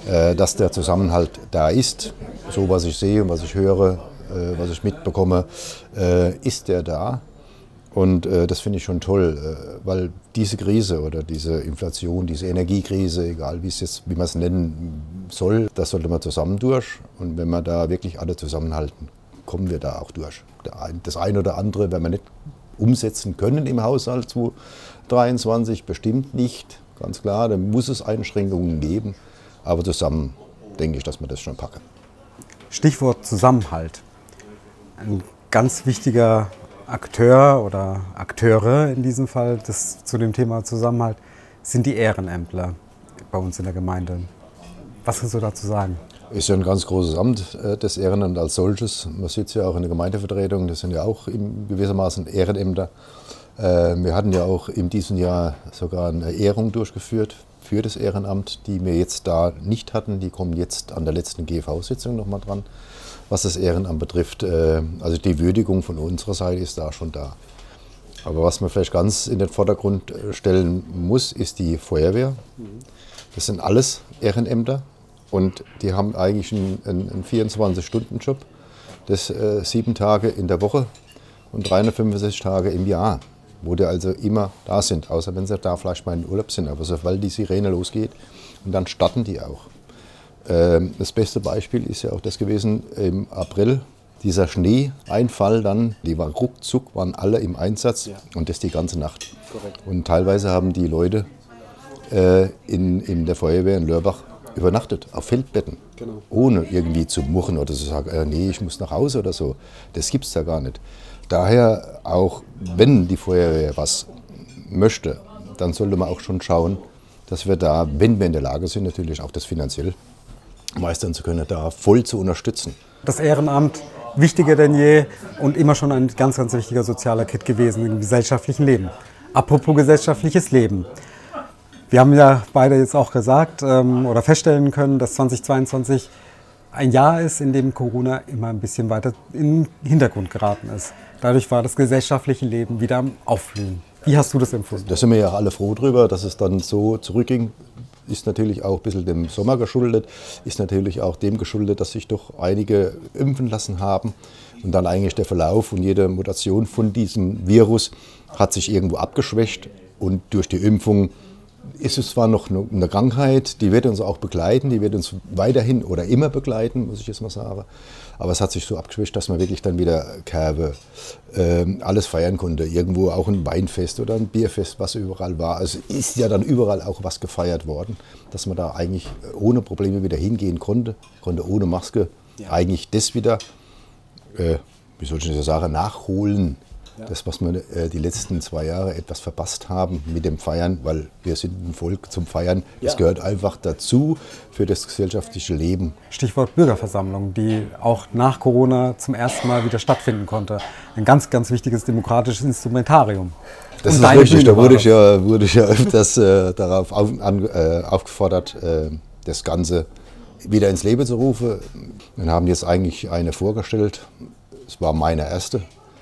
dass der Zusammenhalt da ist. So was ich sehe und was ich höre, was ich mitbekomme, ist der da. Und das finde ich schon toll, weil diese Krise oder diese Inflation, diese Energiekrise, egal wie man es nennen soll, das sollte man zusammen durch. Und wenn wir da wirklich alle zusammenhalten, kommen wir da auch durch. Das eine oder andere werden wir nicht umsetzen können im Haushalt 2023, bestimmt nicht, ganz klar. Da muss es Einschränkungen geben, aber zusammen denke ich, dass wir das schon packen. Stichwort Zusammenhalt. Ein ganz wichtiger Akteur oder Akteure in diesem Fall zu dem Thema Zusammenhalt sind die Ehrenämtler bei uns in der Gemeinde. Was kannst du dazu sagen? Ist ja ein ganz großes Amt, das Ehrenamt als solches. Man sitzt ja auch in der Gemeindevertretung, das sind ja auch gewissermaßen Ehrenämter. Wir hatten ja auch in diesem Jahr sogar eine Ehrung durchgeführt für das Ehrenamt, die wir jetzt da nicht hatten. Die kommen jetzt an der letzten GV-Sitzung nochmal dran, was das Ehrenamt betrifft. Also die Würdigung von unserer Seite ist da schon da. Aber was man vielleicht ganz in den Vordergrund stellen muss, ist die Feuerwehr. Das sind alles Ehrenämter und die haben eigentlich einen 24-Stunden-Job, das 7 Tage in der Woche und 365 Tage im Jahr, wo die also immer da sind, außer wenn sie da vielleicht mal in Urlaub sind. Aber sobald die Sirene losgeht, und dann starten die auch. Das beste Beispiel ist ja auch das gewesen im April, dieser Schneeeinfall dann, ruckzuck waren alle im Einsatz und das die ganze Nacht. Korrekt. Und teilweise haben die Leute in der Feuerwehr in Lörbach übernachtet, auf Feldbetten, genau, ohne irgendwie zu murren oder zu sagen, nee, ich muss nach Hause oder so. Das gibt es da gar nicht. Daher auch, wenn die Feuerwehr was möchte, dann sollte man auch schon schauen, dass wir da, wenn wir in der Lage sind, natürlich auch das finanziell meistern zu können, da voll zu unterstützen. Das Ehrenamt wichtiger denn je und immer schon ein ganz, ganz wichtiger sozialer Kit gewesen im gesellschaftlichen Leben. Apropos gesellschaftliches Leben. Wir haben ja beide jetzt auch gesagt oder feststellen können, dass 2022 ein Jahr ist, in dem Corona immer ein bisschen weiter in den Hintergrund geraten ist. Dadurch war das gesellschaftliche Leben wieder am Aufblühen. Wie hast du das empfunden? Da sind wir ja alle froh drüber, dass es dann so zurückging. Ist natürlich auch ein bisschen dem Sommer geschuldet, ist natürlich auch dem geschuldet, dass sich doch einige impfen lassen haben. Und dann eigentlich der Verlauf und jede Mutation von diesem Virus hat sich irgendwo abgeschwächt. Und durch die Impfung ist es zwar noch eine Krankheit, die wird uns auch begleiten, die wird uns weiterhin oder immer begleiten, muss ich jetzt mal sagen. Aber es hat sich so abgeschwächt, dass man wirklich dann wieder alles feiern konnte. Irgendwo auch ein Weinfest oder ein Bierfest, was überall war. Also ist ja dann überall auch was gefeiert worden, dass man da eigentlich ohne Probleme wieder hingehen konnte ohne Maske eigentlich das wieder, wie soll ich das sagen, nachholen. Ja. Das, was wir die letzten 2 Jahre etwas verpasst haben mit dem Feiern, weil wir sind ein Volk zum Feiern. Das gehört einfach dazu für das gesellschaftliche Leben. Stichwort Bürgerversammlung, die auch nach Corona zum ersten Mal wieder stattfinden konnte. Ein ganz, ganz wichtiges demokratisches Instrumentarium. Das ist richtig, da wurde ich ja öfters darauf aufgefordert, das Ganze wieder ins Leben zu rufen. Wir haben jetzt eigentlich eine vorgestellt, es war meine erste.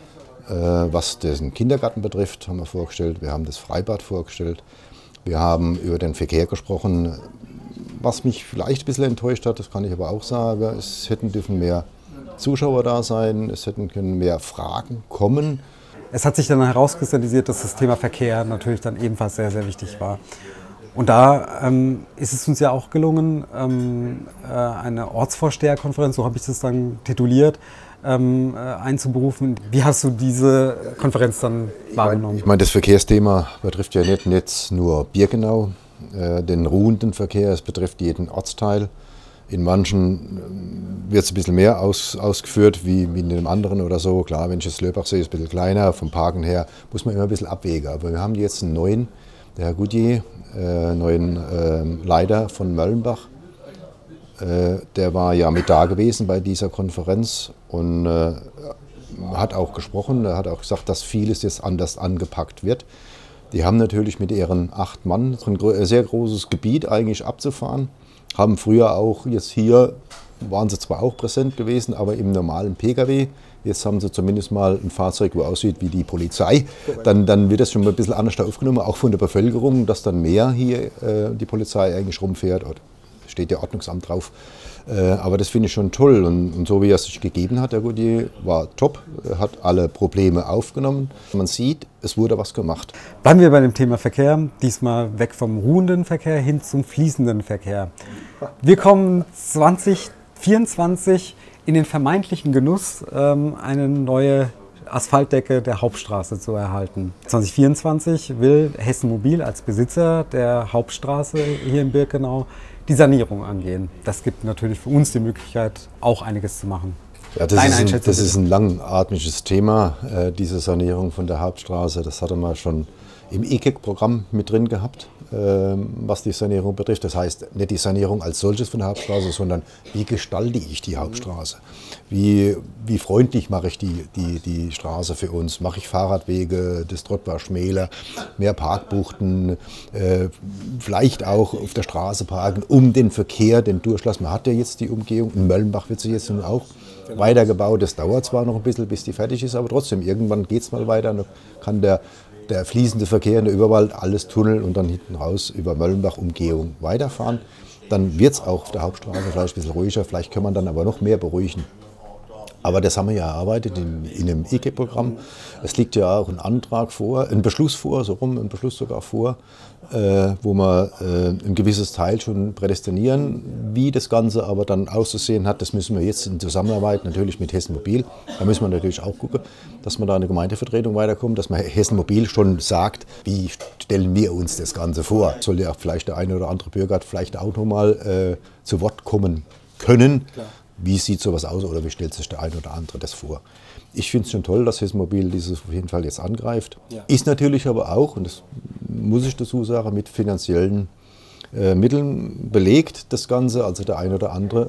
Was den Kindergarten betrifft, haben wir vorgestellt. Wir haben das Freibad vorgestellt. Wir haben über den Verkehr gesprochen. Was mich vielleicht ein bisschen enttäuscht hat, das kann ich aber auch sagen, es hätten dürfen mehr Zuschauer da sein, es hätten können mehr Fragen kommen. Es hat sich dann herauskristallisiert, dass das Thema Verkehr natürlich dann ebenfalls sehr, sehr wichtig war. Und da ist es uns ja auch gelungen, eine Ortsvorsteherkonferenz, so habe ich das dann tituliert, einzuberufen. Wie hast du diese Konferenz dann wahrgenommen? Ich meine, das Verkehrsthema betrifft ja nicht nur Birkenau, den ruhenden Verkehr, es betrifft jeden Ortsteil. In manchen wird es ein bisschen mehr ausgeführt wie in dem anderen oder so. Klar, wenn ich jetzt Lörbach sehe, ist es ein bisschen kleiner, vom Parken her muss man immer ein bisschen abwägen. Aber wir haben jetzt einen neuen, der Herr Goodyer, neuen Leiter von Möllenbach. Der war ja mit da gewesen bei dieser Konferenz und hat auch gesprochen, er hat auch gesagt, dass vieles jetzt anders angepackt wird. Die haben natürlich mit ihren 8 Mann ein sehr großes Gebiet eigentlich abzufahren, haben früher auch, jetzt hier waren sie zwar auch präsent gewesen, aber im normalen Pkw. Jetzt haben sie zumindest mal ein Fahrzeug, wo aussieht wie die Polizei. Dann wird das schon mal ein bisschen anders aufgenommen, auch von der Bevölkerung, dass dann mehr hier die Polizei eigentlich rumfährt. steht ja Ordnungsamt drauf. Aber das finde ich schon toll und so wie er sich gegeben hat, der Gautier, war top, hat alle Probleme aufgenommen. Man sieht, es wurde was gemacht. Bleiben wir bei dem Thema Verkehr, diesmal weg vom ruhenden Verkehr hin zum fließenden Verkehr. Wir kommen 2024 in den vermeintlichen Genuss, eine neue Asphaltdecke der Hauptstraße zu erhalten. 2024 will Hessen Mobil als Besitzer der Hauptstraße hier in Birkenau die Sanierung angehen. Das gibt natürlich für uns die Möglichkeit, auch einiges zu machen. Ja, das ist ein langatmiges Thema, diese Sanierung von der Hauptstraße. Das hatte man schon im EKEC-Programm mit drin gehabt, was die Sanierung betrifft. Das heißt, nicht die Sanierung als solches von der Hauptstraße, sondern wie gestalte ich die Hauptstraße? Wie freundlich mache ich die Straße für uns? Mache ich Fahrradwege, das Trottoir schmäler, mehr Parkbuchten, vielleicht auch auf der Straße parken, um den Verkehr, den Durchlass. Man hat ja jetzt die Umgehung, in Möllenbach wird sie jetzt nun auch weitergebaut. Das dauert zwar noch ein bisschen, bis die fertig ist, aber trotzdem, irgendwann geht es mal weiter. Dann kann der fließende Verkehr in der Überwald, alles Tunnel und dann hinten raus über Möllenbach-Umgehung weiterfahren. Dann wird es auch auf der Hauptstraße vielleicht ein bisschen ruhiger, vielleicht kann man dann aber noch mehr beruhigen. Aber das haben wir ja erarbeitet in einem EKEC-Programm. Es liegt ja auch ein Antrag vor, ein Beschluss vor, ein Beschluss sogar vor, wo wir ein gewisses Teil schon prädestinieren. Wie das Ganze aber dann auszusehen hat, das müssen wir jetzt in Zusammenarbeit natürlich mit Hessen Mobil. Da müssen wir natürlich auch gucken, dass wir da eine Gemeindevertretung weiterkommen, dass man Hessen Mobil schon sagt, wie stellen wir uns das Ganze vor. Soll ja vielleicht der eine oder andere Bürger vielleicht auch noch mal zu Wort kommen können. Klar. Wie sieht sowas aus oder wie stellt sich der eine oder andere das vor? Ich finde es schon toll, dass Hessen Mobil dieses auf jeden Fall jetzt angreift. Ja. Ist natürlich aber auch, und das muss ich dazu sagen, mit finanziellen Mitteln belegt, das Ganze. Also der eine oder andere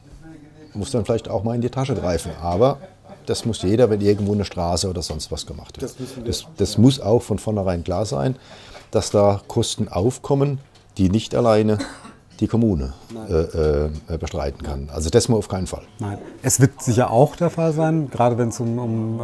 muss dann vielleicht auch mal in die Tasche greifen. Aber das muss jeder, wenn irgendwo eine Straße oder sonst was gemacht wird. Das muss auch von vornherein klar sein, dass da Kosten aufkommen, die nicht alleine die Kommune bestreiten kann. Also das mal auf keinen Fall. Nein. Es wird sicher auch der Fall sein, gerade wenn es um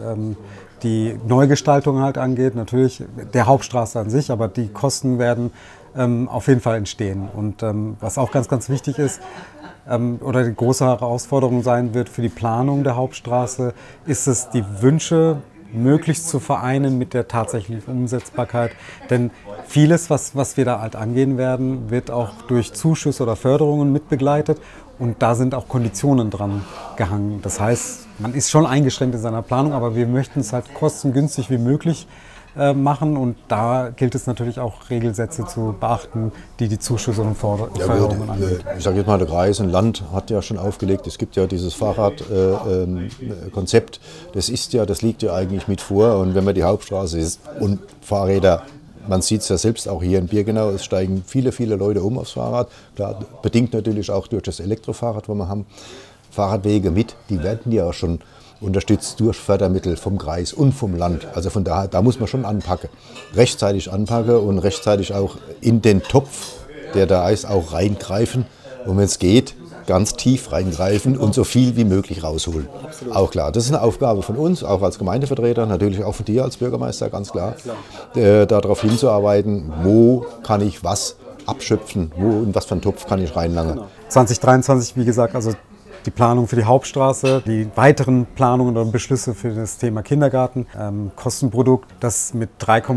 die Neugestaltung halt angeht, natürlich der Hauptstraße an sich, aber die Kosten werden auf jeden Fall entstehen. Und was auch ganz, ganz wichtig ist, oder die große Herausforderung sein wird für die Planung der Hauptstraße, ist es, die Wünsche möglichst zu vereinen mit der tatsächlichen Umsetzbarkeit. Denn vieles, was wir da halt angehen werden, wird auch durch Zuschüsse oder Förderungen mitbegleitet. Und da sind auch Konditionen dran gehangen. Das heißt, man ist schon eingeschränkt in seiner Planung, aber wir möchten es halt kostengünstig wie möglich machen. Und da gilt es natürlich auch, Regelsätze zu beachten, die Zuschüsse und Förderungen angeht. Ich sage jetzt mal, der Kreis und Land hat ja schon aufgelegt, es gibt ja dieses Fahrradkonzept, das liegt ja eigentlich mit vor. Und wenn man die Hauptstraße ist und Fahrräder, man sieht es ja selbst auch hier in Birkenau, es steigen viele, viele Leute um aufs Fahrrad. Klar, bedingt natürlich auch durch das Elektrofahrrad, was wir haben. Fahrradwege mit, die werden ja auch schon unterstützt durch Fördermittel vom Kreis und vom Land. Also von daher, da muss man schon anpacken. Rechtzeitig anpacken und rechtzeitig auch in den Topf, der da ist, auch reingreifen. Und wenn es geht, ganz tief reingreifen und so viel wie möglich rausholen. Absolut. Auch klar, das ist eine Aufgabe von uns, auch als Gemeindevertreter, natürlich auch von dir als Bürgermeister, ganz klar. Darauf hinzuarbeiten, wo kann ich was abschöpfen, wo in was für einen Topf kann ich reinlangen. Genau. 2023, wie gesagt, also die Planung für die Hauptstraße, die weiteren Planungen oder Beschlüsse für das Thema Kindergarten, Kostenprodukt, das mit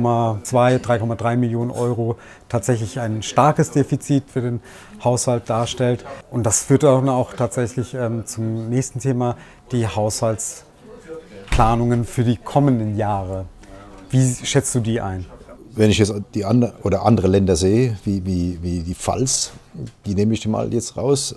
3,3 Millionen Euro tatsächlich ein starkes Defizit für den Haushalt darstellt. Und das führt auch tatsächlich zum nächsten Thema, die Haushaltsplanungen für die kommenden Jahre. Wie schätzt du die ein? Wenn ich jetzt die andere Länder sehe, wie die Pfalz, die nehme ich mal jetzt raus,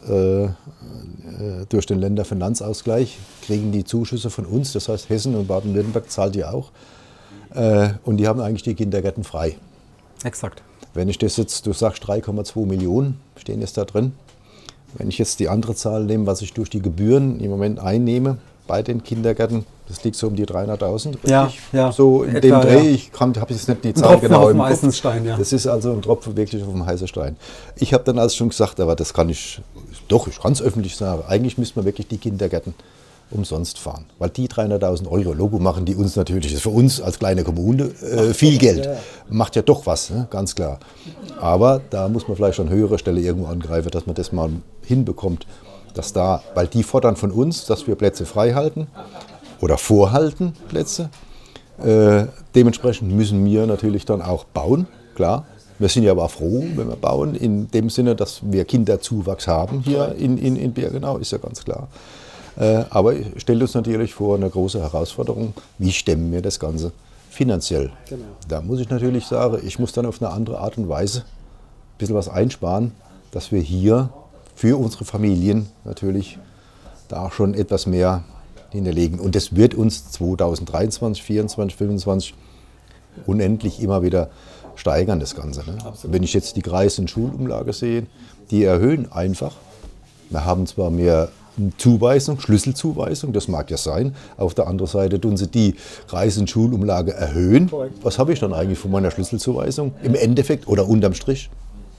durch den Länderfinanzausgleich kriegen die Zuschüsse von uns, das heißt Hessen und Baden-Württemberg zahlt die auch. Und die haben eigentlich die Kindergärten frei. Exakt. Wenn ich das jetzt, du sagst 3,2 Millionen stehen jetzt da drin. Wenn ich jetzt die andere Zahl nehme, was ich durch die Gebühren im Moment einnehme bei den Kindergärten, das liegt so um die 300.000. Ja. So in dem Dreh, ich habe jetzt nicht die Zahl genau im Kopf. Ja. Das ist also ein Tropfen wirklich auf dem heißen Stein. Ich habe dann schon gesagt, aber das kann ich kann es öffentlich sagen. Eigentlich müsste man wirklich die Kindergärten umsonst fahren. Weil die 300.000 Euro Logo machen die uns natürlich, das ist für uns als kleine Kommune viel Geld. Macht ja doch was, ne? Ganz klar. Aber da muss man vielleicht an höherer Stelle irgendwo angreifen, dass man das mal hinbekommt, dass da, weil die fordern von uns, dass wir Plätze frei halten oder vorhalten Plätze. Dementsprechend müssen wir natürlich dann auch bauen, klar. Wir sind ja aber froh, wenn wir bauen, in dem Sinne, dass wir Kinderzuwachs haben hier in Birkenau, ist ja ganz klar. Aber stellt uns natürlich vor eine große Herausforderung, wie stemmen wir das Ganze finanziell. Genau. Da muss ich natürlich sagen, ich muss dann auf eine andere Art und Weise ein bisschen was einsparen, dass wir hier für unsere Familien natürlich da schon etwas mehr hinterlegen. Und das wird uns 2023, 2024, 2025 unendlich immer wieder steigern, das Ganze. Ne? Wenn ich jetzt die Kreis- und Schulumlage sehe, die erhöhen einfach. Wir haben zwar mehr Zuweisung, Schlüsselzuweisung, das mag ja sein. Auf der anderen Seite tun sie die Kreis- und Schulumlage erhöhen. Was habe ich dann eigentlich von meiner Schlüsselzuweisung? Im Endeffekt oder unterm Strich?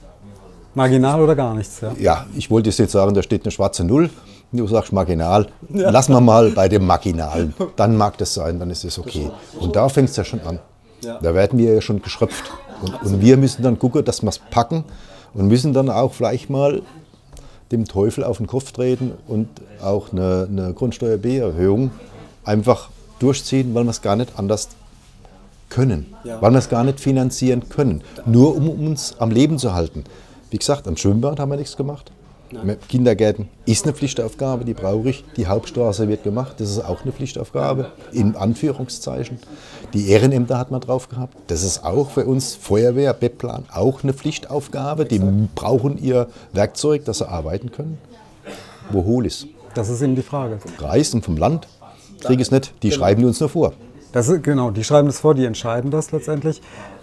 Marginal oder gar nichts, ja. Ja, ich wollte jetzt sagen, da steht eine schwarze Null. Du sagst marginal. Ja. Lassen wir mal bei dem Marginalen. Dann mag das sein, dann ist es okay. Und da fängt es ja schon an. Ja. Da werden wir ja schon geschröpft. Und wir müssen dann gucken, dass wir es packen und müssen dann auch vielleicht mal dem Teufel auf den Kopf treten und auch eine Grundsteuer B-Erhöhung einfach durchziehen, weil wir es gar nicht anders können. Ja. Weil wir es gar nicht finanzieren können. Nur um uns am Leben zu halten. Wie gesagt, am Schwimmbad haben wir nichts gemacht. Nein. Kindergärten ist eine Pflichtaufgabe, die brauche ich. Die Hauptstraße wird gemacht, das ist auch eine Pflichtaufgabe, in Anführungszeichen. Die Ehrenämter hat man drauf gehabt. Das ist auch für uns Feuerwehr, BEP-Plan, auch eine Pflichtaufgabe. Die brauchen ihr Werkzeug, dass sie arbeiten können. Wo hol ich es? Das ist eben die Frage. Vom Kreis und vom Land kriege ich es nicht, die schreiben uns nur vor. Genau, die schreiben das vor, die entscheiden das letztendlich.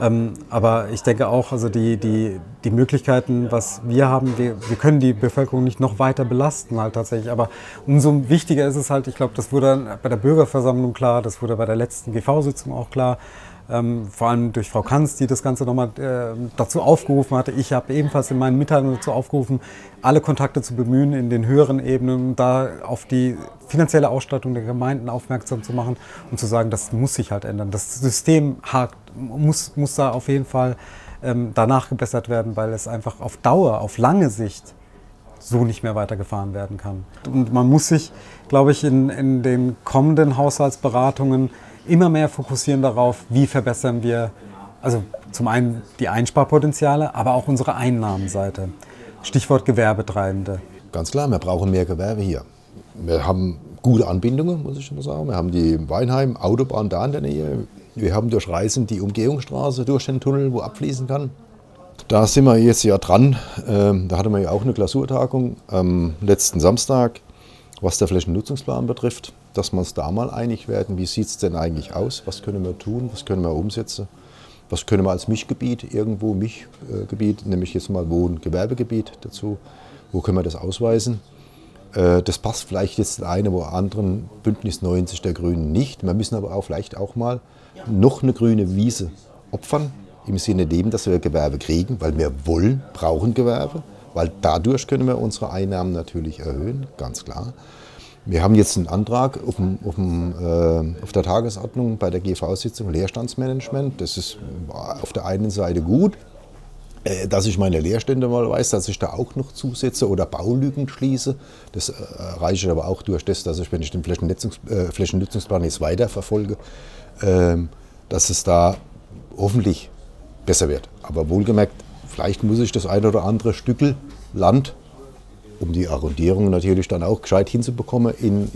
Aber ich denke auch, also die Möglichkeiten, was wir haben, wir können die Bevölkerung nicht noch weiter belasten halt tatsächlich. Aber umso wichtiger ist es halt, ich glaube, das wurde bei der Bürgerversammlung klar, das wurde bei der letzten GV-Sitzung auch klar. Vor allem durch Frau Kanz, die das Ganze nochmal dazu aufgerufen hatte. Ich habe ebenfalls in meinen Mitteilungen dazu aufgerufen, alle Kontakte zu bemühen in den höheren Ebenen, da auf die finanzielle Ausstattung der Gemeinden aufmerksam zu machen und zu sagen, das muss sich halt ändern. Das System muss da auf jeden Fall danach gebessert werden, weil es einfach auf Dauer, auf lange Sicht so nicht mehr weitergefahren werden kann. Und man muss sich, glaube ich, in den kommenden Haushaltsberatungen immer mehr fokussieren darauf, wie verbessern wir, also zum einen die Einsparpotenziale, aber auch unsere Einnahmenseite. Stichwort Gewerbetreibende. Ganz klar, wir brauchen mehr Gewerbe hier. Wir haben gute Anbindungen, muss ich schon sagen. Wir haben die Weinheim, Autobahn da in der Nähe. Wir haben durch Reisen die Umgehungsstraße durch den Tunnel, wo abfließen kann. Da sind wir jetzt ja dran. Da hatten wir ja auch eine Klausurtagung am letzten Samstag, was der Flächennutzungsplan betrifft, dass wir uns da mal einig werden, wie sieht es denn eigentlich aus, was können wir tun, was können wir umsetzen, was können wir als Mischgebiet irgendwo, Mischgebiet, nämlich jetzt mal Wohn-Gewerbegebiet dazu, wo können wir das ausweisen. Das passt vielleicht jetzt in einem oder anderen Bündnis 90 der Grünen nicht. Wir müssen aber auch vielleicht auch mal noch eine grüne Wiese opfern, im Sinne dem, dass wir Gewerbe kriegen, weil wir brauchen Gewerbe, weil dadurch können wir unsere Einnahmen natürlich erhöhen, ganz klar. Wir haben jetzt einen Antrag auf der Tagesordnung bei der GV-Sitzung Leerstandsmanagement. Das ist auf der einen Seite gut, dass ich meine Leerstände mal weiß, dass ich da auch noch zusetze oder Baulücken schließe. Das erreiche ich aber auch durch das, dass ich, wenn ich den Flächennutzungsplan jetzt weiterverfolge, dass es da hoffentlich besser wird. Aber wohlgemerkt, vielleicht muss ich das ein oder andere Stückel Land, um die Arrondierung natürlich dann auch gescheit hinzubekommen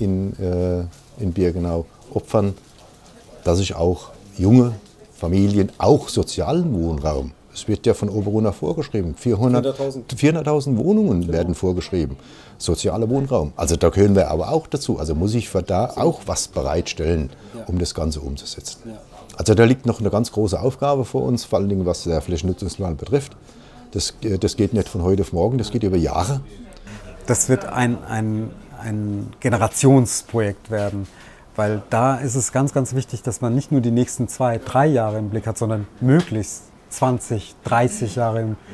in Birkenau, opfern, dass ich auch junge Familien, auch sozialen Wohnraum, es wird ja von Oberruna vorgeschrieben, 400.000 Wohnungen werden vorgeschrieben, sozialer Wohnraum. Also da gehören wir aber auch dazu, also muss ich für da auch was bereitstellen, um das Ganze umzusetzen. Also da liegt noch eine ganz große Aufgabe vor uns, vor allen Dingen was der Flächennutzungsplan betrifft. Das geht nicht von heute auf morgen, das geht über Jahre. Das wird ein Generationsprojekt werden, weil da ist es ganz, ganz wichtig, dass man nicht nur die nächsten 2, 3 Jahre im Blick hat, sondern möglichst 20, 30 Jahre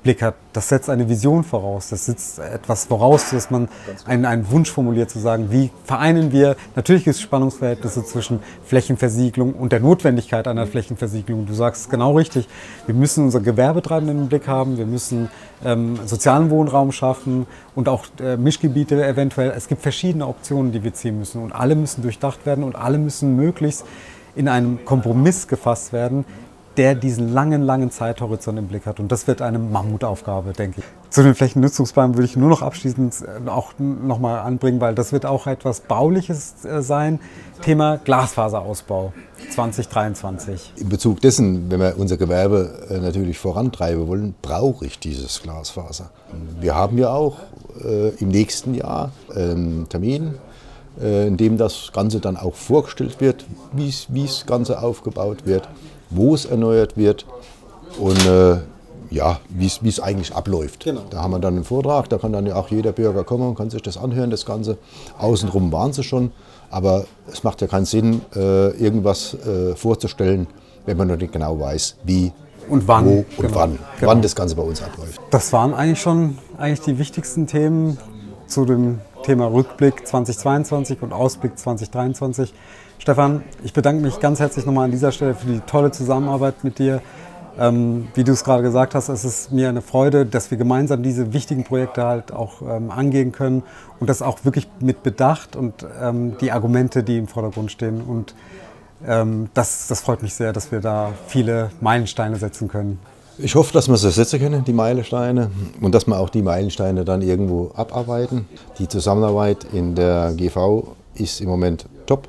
Blick hat. Das setzt eine Vision voraus, das setzt etwas voraus, dass man einen Wunsch formuliert, zu sagen, wie vereinen wir, natürlich gibt es Spannungsverhältnisse zwischen Flächenversiegelung und der Notwendigkeit einer Flächenversiegelung. Du sagst es genau richtig, wir müssen unsere Gewerbetreibenden im Blick haben, wir müssen sozialen Wohnraum schaffen und auch Mischgebiete eventuell. Es gibt verschiedene Optionen, die wir ziehen müssen und alle müssen durchdacht werden und alle müssen möglichst in einem Kompromiss gefasst werden, der diesen langen Zeithorizont im Blick hat. Und das wird eine Mammutaufgabe, denke ich. Zu den Flächennutzungsplänen würde ich nur noch abschließend auch nochmal anbringen, weil das wird auch etwas Bauliches sein. Thema Glasfaserausbau 2023. In Bezug dessen, wenn wir unser Gewerbe natürlich vorantreiben wollen, brauche ich dieses Glasfaser. Wir haben ja auch im nächsten Jahr einen Termin, in dem das Ganze dann auch vorgestellt wird, wie das Ganze aufgebaut wird, wo es erneuert wird und ja, wie es eigentlich abläuft. Genau. Da haben wir dann einen Vortrag, da kann dann ja auch jeder Bürger kommen und kann sich das anhören, das Ganze. Außenrum waren sie schon, aber es macht ja keinen Sinn, irgendwas vorzustellen, wenn man noch nicht genau weiß, wie und wann, wo und genau. wann das Ganze bei uns abläuft. Das waren eigentlich die wichtigsten Themen zu dem Thema Rückblick 2022 und Ausblick 2023. Stefan, ich bedanke mich ganz herzlich nochmal an dieser Stelle für die tolle Zusammenarbeit mit dir. Wie du es gerade gesagt hast, es ist mir eine Freude, dass wir gemeinsam diese wichtigen Projekte halt auch angehen können und das auch wirklich mit Bedacht und die Argumente, die im Vordergrund stehen. Und das freut mich sehr, dass wir da viele Meilensteine setzen können. Ich hoffe, dass wir sie setzen können, die Meilensteine, und dass wir auch die Meilensteine dann irgendwo abarbeiten. Die Zusammenarbeit in der GV ist im Moment top.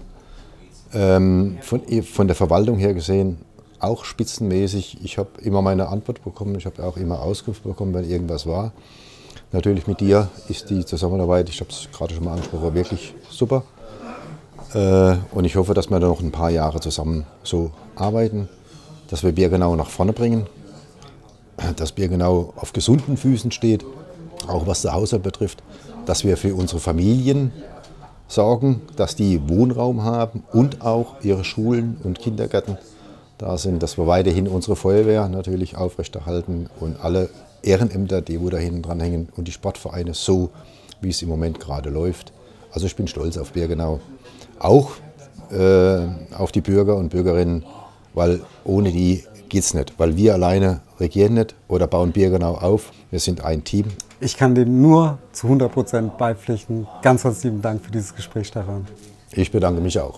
Von der Verwaltung her gesehen auch spitzenmäßig. Ich habe immer meine Antwort bekommen, ich habe auch immer Auskunft bekommen, wenn irgendwas war. Natürlich mit dir ist die Zusammenarbeit, ich habe es gerade schon mal angesprochen, wirklich super. Und ich hoffe, dass wir da noch ein paar Jahre zusammen so arbeiten, dass wir Birkenau nach vorne bringen, dass Birkenau auf gesunden Füßen steht, auch was den Haushalt betrifft, dass wir für unsere Familien sorgen, dass die Wohnraum haben und auch ihre Schulen und Kindergärten da sind, dass wir weiterhin unsere Feuerwehr natürlich aufrechterhalten und alle Ehrenämter, die wo da hinten dran hängen, und die Sportvereine so, wie es im Moment gerade läuft. Also ich bin stolz auf Birkenau, auch auf die Bürger und Bürgerinnen, weil ohne die geht es nicht, weil wir alleine regieren nicht oder bauen Birkenau auf. Wir sind ein Team. Ich kann dem nur zu 100% beipflichten. Ganz lieben Dank für dieses Gespräch, Stefan. Ich bedanke mich auch.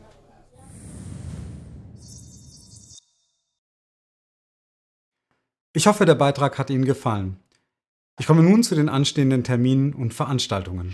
Ich hoffe, der Beitrag hat Ihnen gefallen. Ich komme nun zu den anstehenden Terminen und Veranstaltungen.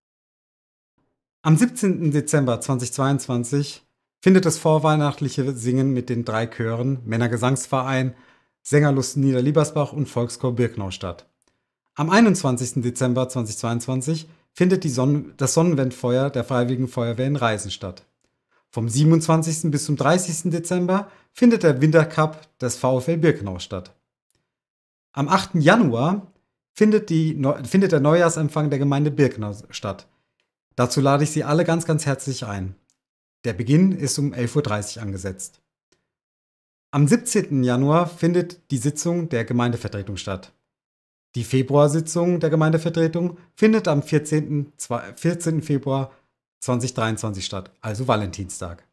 Am 17. Dezember 2022 findet das vorweihnachtliche Singen mit den 3 Chören Männergesangsverein, Sängerlust Niederliebersbach und Volkschor Birkenau statt. Am 21. Dezember 2022 findet das Sonnenwendfeuer der Freiwilligen Feuerwehr in Reisen statt. Vom 27. bis zum 30. Dezember findet der Wintercup des VfL Birkenau statt. Am 8. Januar findet der Neujahrsempfang der Gemeinde Birkenau statt. Dazu lade ich Sie alle ganz herzlich ein. Der Beginn ist um 11:30 Uhr angesetzt. Am 17. Januar findet die Sitzung der Gemeindevertretung statt. Die Februarsitzung der Gemeindevertretung findet am 14. Februar 2023 statt, also Valentinstag.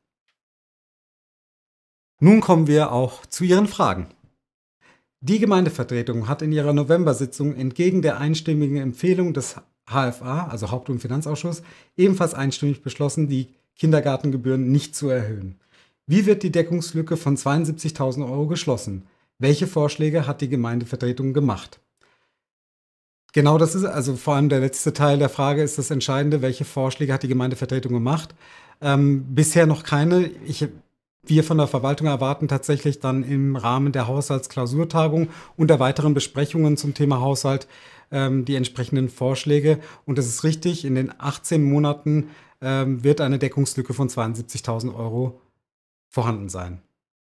Nun kommen wir auch zu Ihren Fragen. Die Gemeindevertretung hat in ihrer November-Sitzung entgegen der einstimmigen Empfehlung des HFA, also Haupt- und Finanzausschuss, ebenfalls einstimmig beschlossen, die Kindergartengebühren nicht zu erhöhen. Wie wird die Deckungslücke von 72.000 € geschlossen? Welche Vorschläge hat die Gemeindevertretung gemacht? Genau, das ist also vor allem der letzte Teil der Frage ist das Entscheidende. Welche Vorschläge hat die Gemeindevertretung gemacht? Bisher noch keine. Wir von der Verwaltung erwarten tatsächlich dann im Rahmen der Haushaltsklausurtagung und der weiteren Besprechungen zum Thema Haushalt die entsprechenden Vorschläge. Und es ist richtig, in den 18 Monaten wird eine Deckungslücke von 72.000 € vorhanden sein.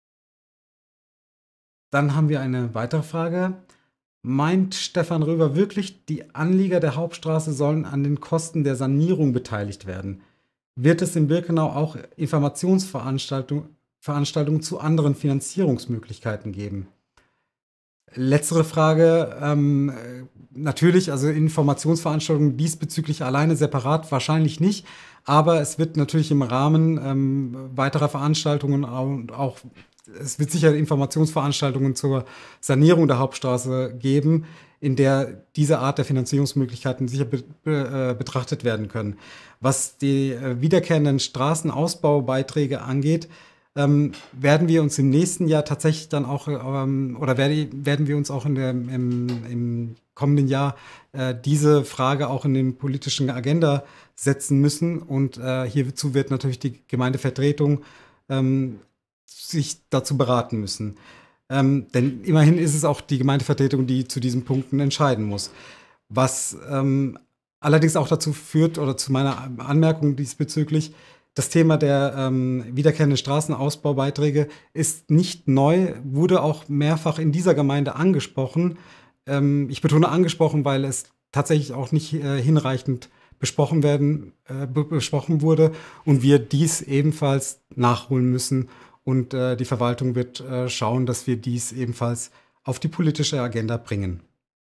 Dann haben wir eine weitere Frage. Meint Stefan Röber wirklich, die Anlieger der Hauptstraße sollen an den Kosten der Sanierung beteiligt werden? Wird es in Birkenau auch Informationsveranstaltungen zu anderen Finanzierungsmöglichkeiten geben? Letztere Frage, natürlich, also Informationsveranstaltungen diesbezüglich alleine separat wahrscheinlich nicht, aber es wird natürlich im Rahmen weiterer Veranstaltungen auch, es wird sicher Informationsveranstaltungen zur Sanierung der Hauptstraße geben, in der diese Art der Finanzierungsmöglichkeiten sicher betrachtet werden können. Was die wiederkehrenden Straßenausbaubeiträge angeht, werden wir uns im nächsten Jahr tatsächlich dann auch, oder werden wir uns auch im kommenden Jahr diese Frage auch in den politischen Agenda setzen müssen. Und hierzu wird natürlich die Gemeindevertretung sich dazu beraten müssen. Denn immerhin ist es auch die Gemeindevertretung, die zu diesen Punkten entscheiden muss. Was allerdings auch dazu führt, oder zu meiner Anmerkung diesbezüglich, das Thema der wiederkehrenden Straßenausbaubeiträge ist nicht neu, wurde auch mehrfach in dieser Gemeinde angesprochen. Ich betone angesprochen, weil es tatsächlich auch nicht hinreichend besprochen wurde und wir dies ebenfalls nachholen müssen. Und die Verwaltung wird schauen, dass wir dies ebenfalls auf die politische Agenda bringen.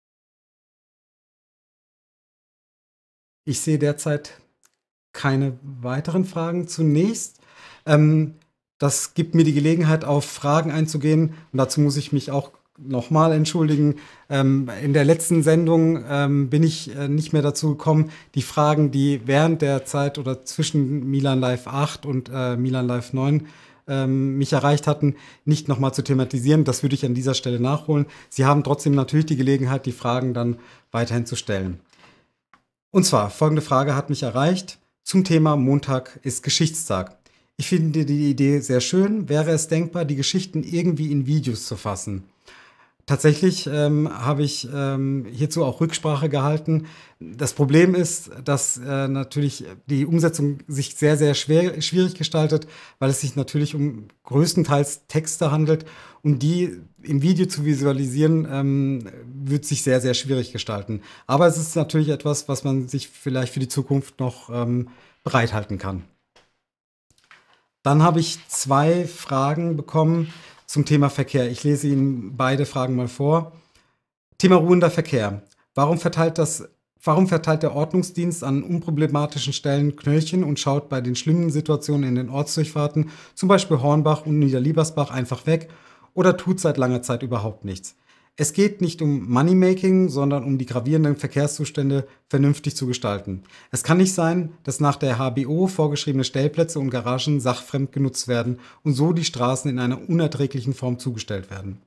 Ich sehe derzeit keine weiteren Fragen zunächst. Das gibt mir die Gelegenheit, auf Fragen einzugehen. Und dazu muss ich mich auch nochmal entschuldigen. In der letzten Sendung bin ich nicht mehr dazu gekommen, die Fragen, die während der Zeit oder zwischen Milan Live 8 und Milan Live 9 mich erreicht hatten, nicht nochmal zu thematisieren. Das würde ich an dieser Stelle nachholen. Sie haben trotzdem natürlich die Gelegenheit, die Fragen dann weiterhin zu stellen. Und zwar, folgende Frage hat mich erreicht zum Thema Montag ist Geschichtstag. Ich finde die Idee sehr schön. Wäre es denkbar, die Geschichten irgendwie in Videos zu fassen? Tatsächlich habe ich hierzu auch Rücksprache gehalten. Das Problem ist, dass natürlich die Umsetzung sich sehr, sehr schwierig gestaltet, weil es sich natürlich um größtenteils Texte handelt und die im Video zu visualisieren, wird sich sehr, sehr schwierig gestalten. Aber es ist natürlich etwas, was man sich vielleicht für die Zukunft noch bereithalten kann. Dann habe ich 2 Fragen bekommen zum Thema Verkehr. Ich lese Ihnen beide Fragen mal vor. Thema ruhender Verkehr. Warum verteilt der Ordnungsdienst an unproblematischen Stellen Knöllchen und schaut bei den schlimmen Situationen in den Ortsdurchfahrten, zum Beispiel Hornbach und Niederliebersbach, einfach weg oder tut seit langer Zeit überhaupt nichts? Es geht nicht um Moneymaking, sondern um die gravierenden Verkehrszustände vernünftig zu gestalten. Es kann nicht sein, dass nach der HBO vorgeschriebene Stellplätze und Garagen sachfremd genutzt werden und so die Straßen in einer unerträglichen Form zugestellt werden.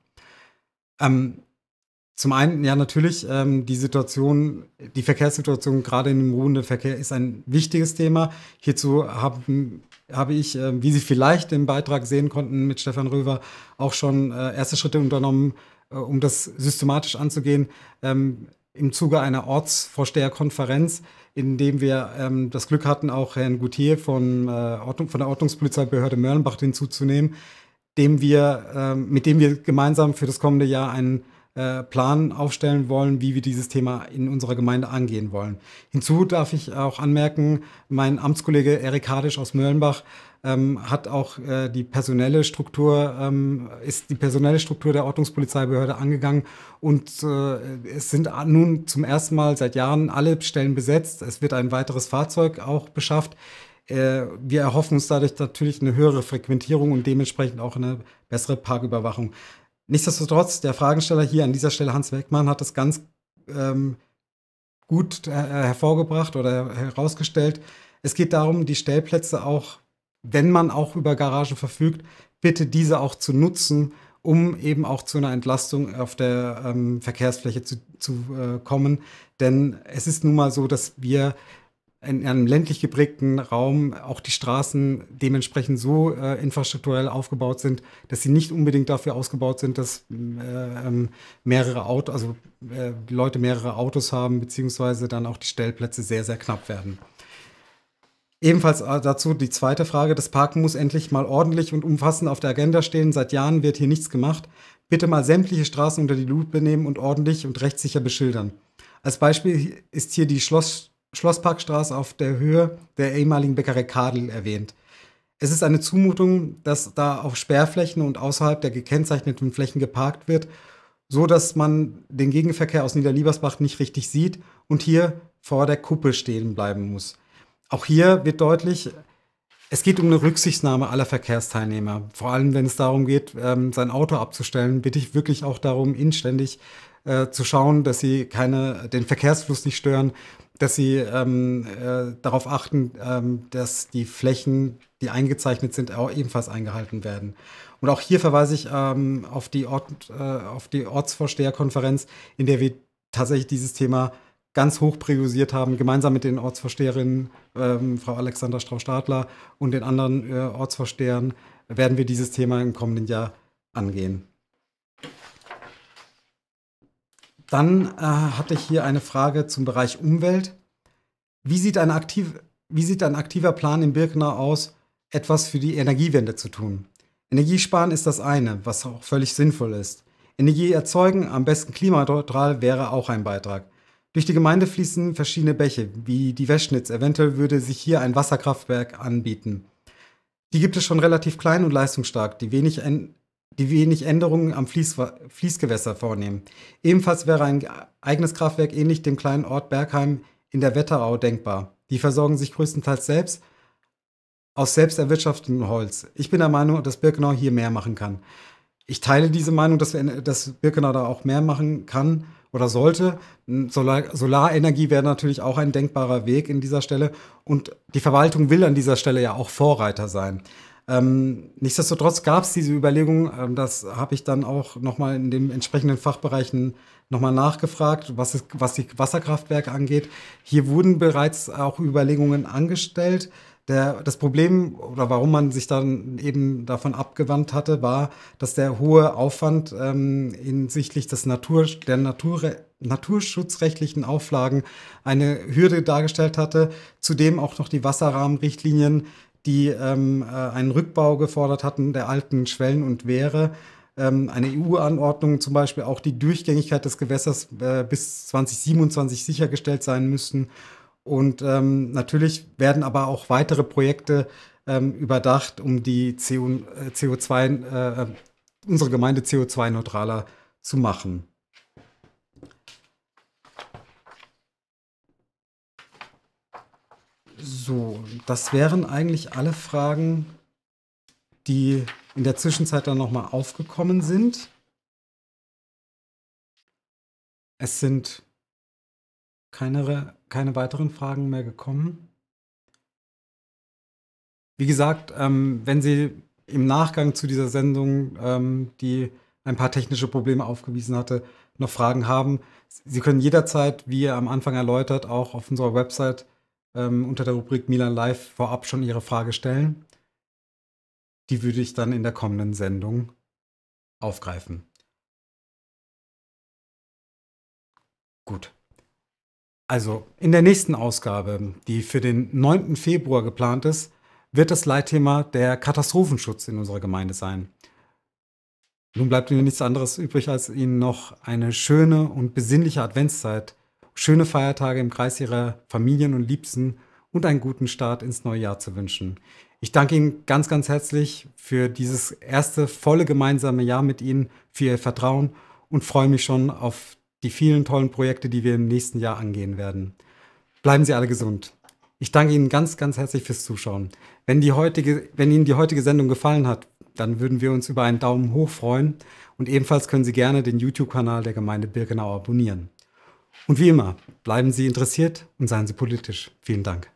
Zum einen, ja natürlich, die Verkehrssituation gerade in dem ruhenden Verkehr ist ein wichtiges Thema. Hierzu habe ich, wie Sie vielleicht im Beitrag sehen konnten mit Stefan Röver, auch schon erste Schritte unternommen, um das systematisch anzugehen, im Zuge einer Ortsvorsteherkonferenz, in dem wir das Glück hatten, auch Herrn Gutier von der Ordnungspolizeibehörde Mörlenbach hinzuzunehmen, mit dem wir gemeinsam für das kommende Jahr einen Plan aufstellen wollen, wie wir dieses Thema in unserer Gemeinde angehen wollen. Hinzu darf ich auch anmerken, mein Amtskollege Erik Hadisch aus Mörlenbach hat auch die personelle Struktur der Ordnungspolizeibehörde angegangen und es sind nun zum ersten Mal seit Jahren alle Stellen besetzt. Es wird ein weiteres Fahrzeug auch beschafft. Wir erhoffen uns dadurch natürlich eine höhere Frequentierung und dementsprechend auch eine bessere Parküberwachung. Nichtsdestotrotz, der Fragensteller hier an dieser Stelle, Hans Weckmann, hat es ganz gut hervorgebracht oder herausgestellt. Es geht darum, die Stellplätze auch, wenn man auch über Garagen verfügt, bitte diese auch zu nutzen, um eben auch zu einer Entlastung auf der Verkehrsfläche zu kommen. Denn es ist nun mal so, dass wir in einem ländlich geprägten Raum auch die Straßen dementsprechend so infrastrukturell aufgebaut sind, dass sie nicht unbedingt dafür ausgebaut sind, dass Leute mehrere Autos haben, beziehungsweise dann auch die Stellplätze sehr, sehr knapp werden. Ebenfalls dazu die zweite Frage. Das Parken muss endlich mal ordentlich und umfassend auf der Agenda stehen. Seit Jahren wird hier nichts gemacht. Bitte mal sämtliche Straßen unter die Lupe nehmen und ordentlich und rechtssicher beschildern. Als Beispiel ist hier die Schlossparkstraße auf der Höhe der ehemaligen Bäckerei Kadel erwähnt. Es ist eine Zumutung, dass da auf Sperrflächen und außerhalb der gekennzeichneten Flächen geparkt wird so dass man den Gegenverkehr aus Niederliebersbach nicht richtig sieht und hier vor der Kuppe stehen bleiben muss. Auch hier wird deutlich, es geht um eine Rücksichtnahme aller Verkehrsteilnehmer. Vor allem, wenn es darum geht, sein Auto abzustellen, bitte ich wirklich auch darum, inständig zu schauen, dass sie den Verkehrsfluss nicht stören, dass sie darauf achten, dass die Flächen, die eingezeichnet sind, auch ebenfalls eingehalten werden. Und auch hier verweise ich auf die Ortsvorsteherkonferenz, in der wir tatsächlich dieses Thema ganz hoch priorisiert haben, gemeinsam mit den Ortsvorsteherinnen, Frau Alexandra Strauß-Stadler und den anderen Ortsvorstehern, werden wir dieses Thema im kommenden Jahr angehen. Dann hatte ich hier eine Frage zum Bereich Umwelt. Wie sieht ein aktiver Plan in Birkenau aus, etwas für die Energiewende zu tun? Energiesparen ist das eine, was auch völlig sinnvoll ist. Energie erzeugen, am besten klimaneutral, wäre auch ein Beitrag. Durch die Gemeinde fließen verschiedene Bäche, wie die Weschnitz. Eventuell würde sich hier ein Wasserkraftwerk anbieten. Die gibt es schon relativ klein und leistungsstark, die wenig Änderungen am Fließgewässer vornehmen. Ebenfalls wäre ein eigenes Kraftwerk ähnlich dem kleinen Ort Bergheim in der Wetterau denkbar. Die versorgen sich größtenteils selbst aus selbst erwirtschaftetem Holz. Ich bin der Meinung, dass Birkenau hier mehr machen kann. Ich teile diese Meinung, dass Birkenau da auch mehr machen kann oder sollte. Solarenergie wäre natürlich auch ein denkbarer Weg in dieser Stelle. Und die Verwaltung will an dieser Stelle ja auch Vorreiter sein. Nichtsdestotrotz gab es diese Überlegungen, das habe ich dann auch nochmal in den entsprechenden Fachbereichen nochmal nachgefragt, was die Wasserkraftwerke angeht. Hier wurden bereits auch Überlegungen angestellt. Das Problem oder warum man sich dann eben davon abgewandt hatte, war, dass der hohe Aufwand hinsichtlich der naturschutzrechtlichen Auflagen eine Hürde dargestellt hatte. Zudem auch noch die Wasserrahmenrichtlinien, die einen Rückbau gefordert hatten der alten Schwellen und Wehre. Eine EU-Anordnung zum Beispiel auch die Durchgängigkeit des Gewässers bis 2027 sichergestellt sein müssten. Und natürlich werden aber auch weitere Projekte überdacht, um die unsere Gemeinde CO2-neutraler zu machen. So, das wären eigentlich alle Fragen, die in der Zwischenzeit dann nochmal aufgekommen sind. Es sind keine weiteren Fragen mehr gekommen. Wie gesagt, wenn Sie im Nachgang zu dieser Sendung, die ein paar technische Probleme aufgewiesen hatte, noch Fragen haben, Sie können jederzeit, wie am Anfang erläutert, auch auf unserer Website unter der Rubrik Milan Live vorab schon Ihre Frage stellen. Die würde ich dann in der kommenden Sendung aufgreifen. Gut. Also in der nächsten Ausgabe, die für den 9. Februar geplant ist, wird das Leitthema der Katastrophenschutz in unserer Gemeinde sein. Nun bleibt mir nichts anderes übrig, als Ihnen noch eine schöne und besinnliche Adventszeit, schöne Feiertage im Kreis Ihrer Familien und Liebsten und einen guten Start ins neue Jahr zu wünschen. Ich danke Ihnen ganz, ganz herzlich für dieses erste volle gemeinsame Jahr mit Ihnen, für Ihr Vertrauen und freue mich schon auf die vielen tollen Projekte, die wir im nächsten Jahr angehen werden. Bleiben Sie alle gesund. Ich danke Ihnen ganz, ganz herzlich fürs Zuschauen. Wenn Ihnen die heutige Sendung gefallen hat, dann würden wir uns über einen Daumen hoch freuen und ebenfalls können Sie gerne den YouTube-Kanal der Gemeinde Birkenau abonnieren. Und wie immer, bleiben Sie interessiert und seien Sie politisch. Vielen Dank.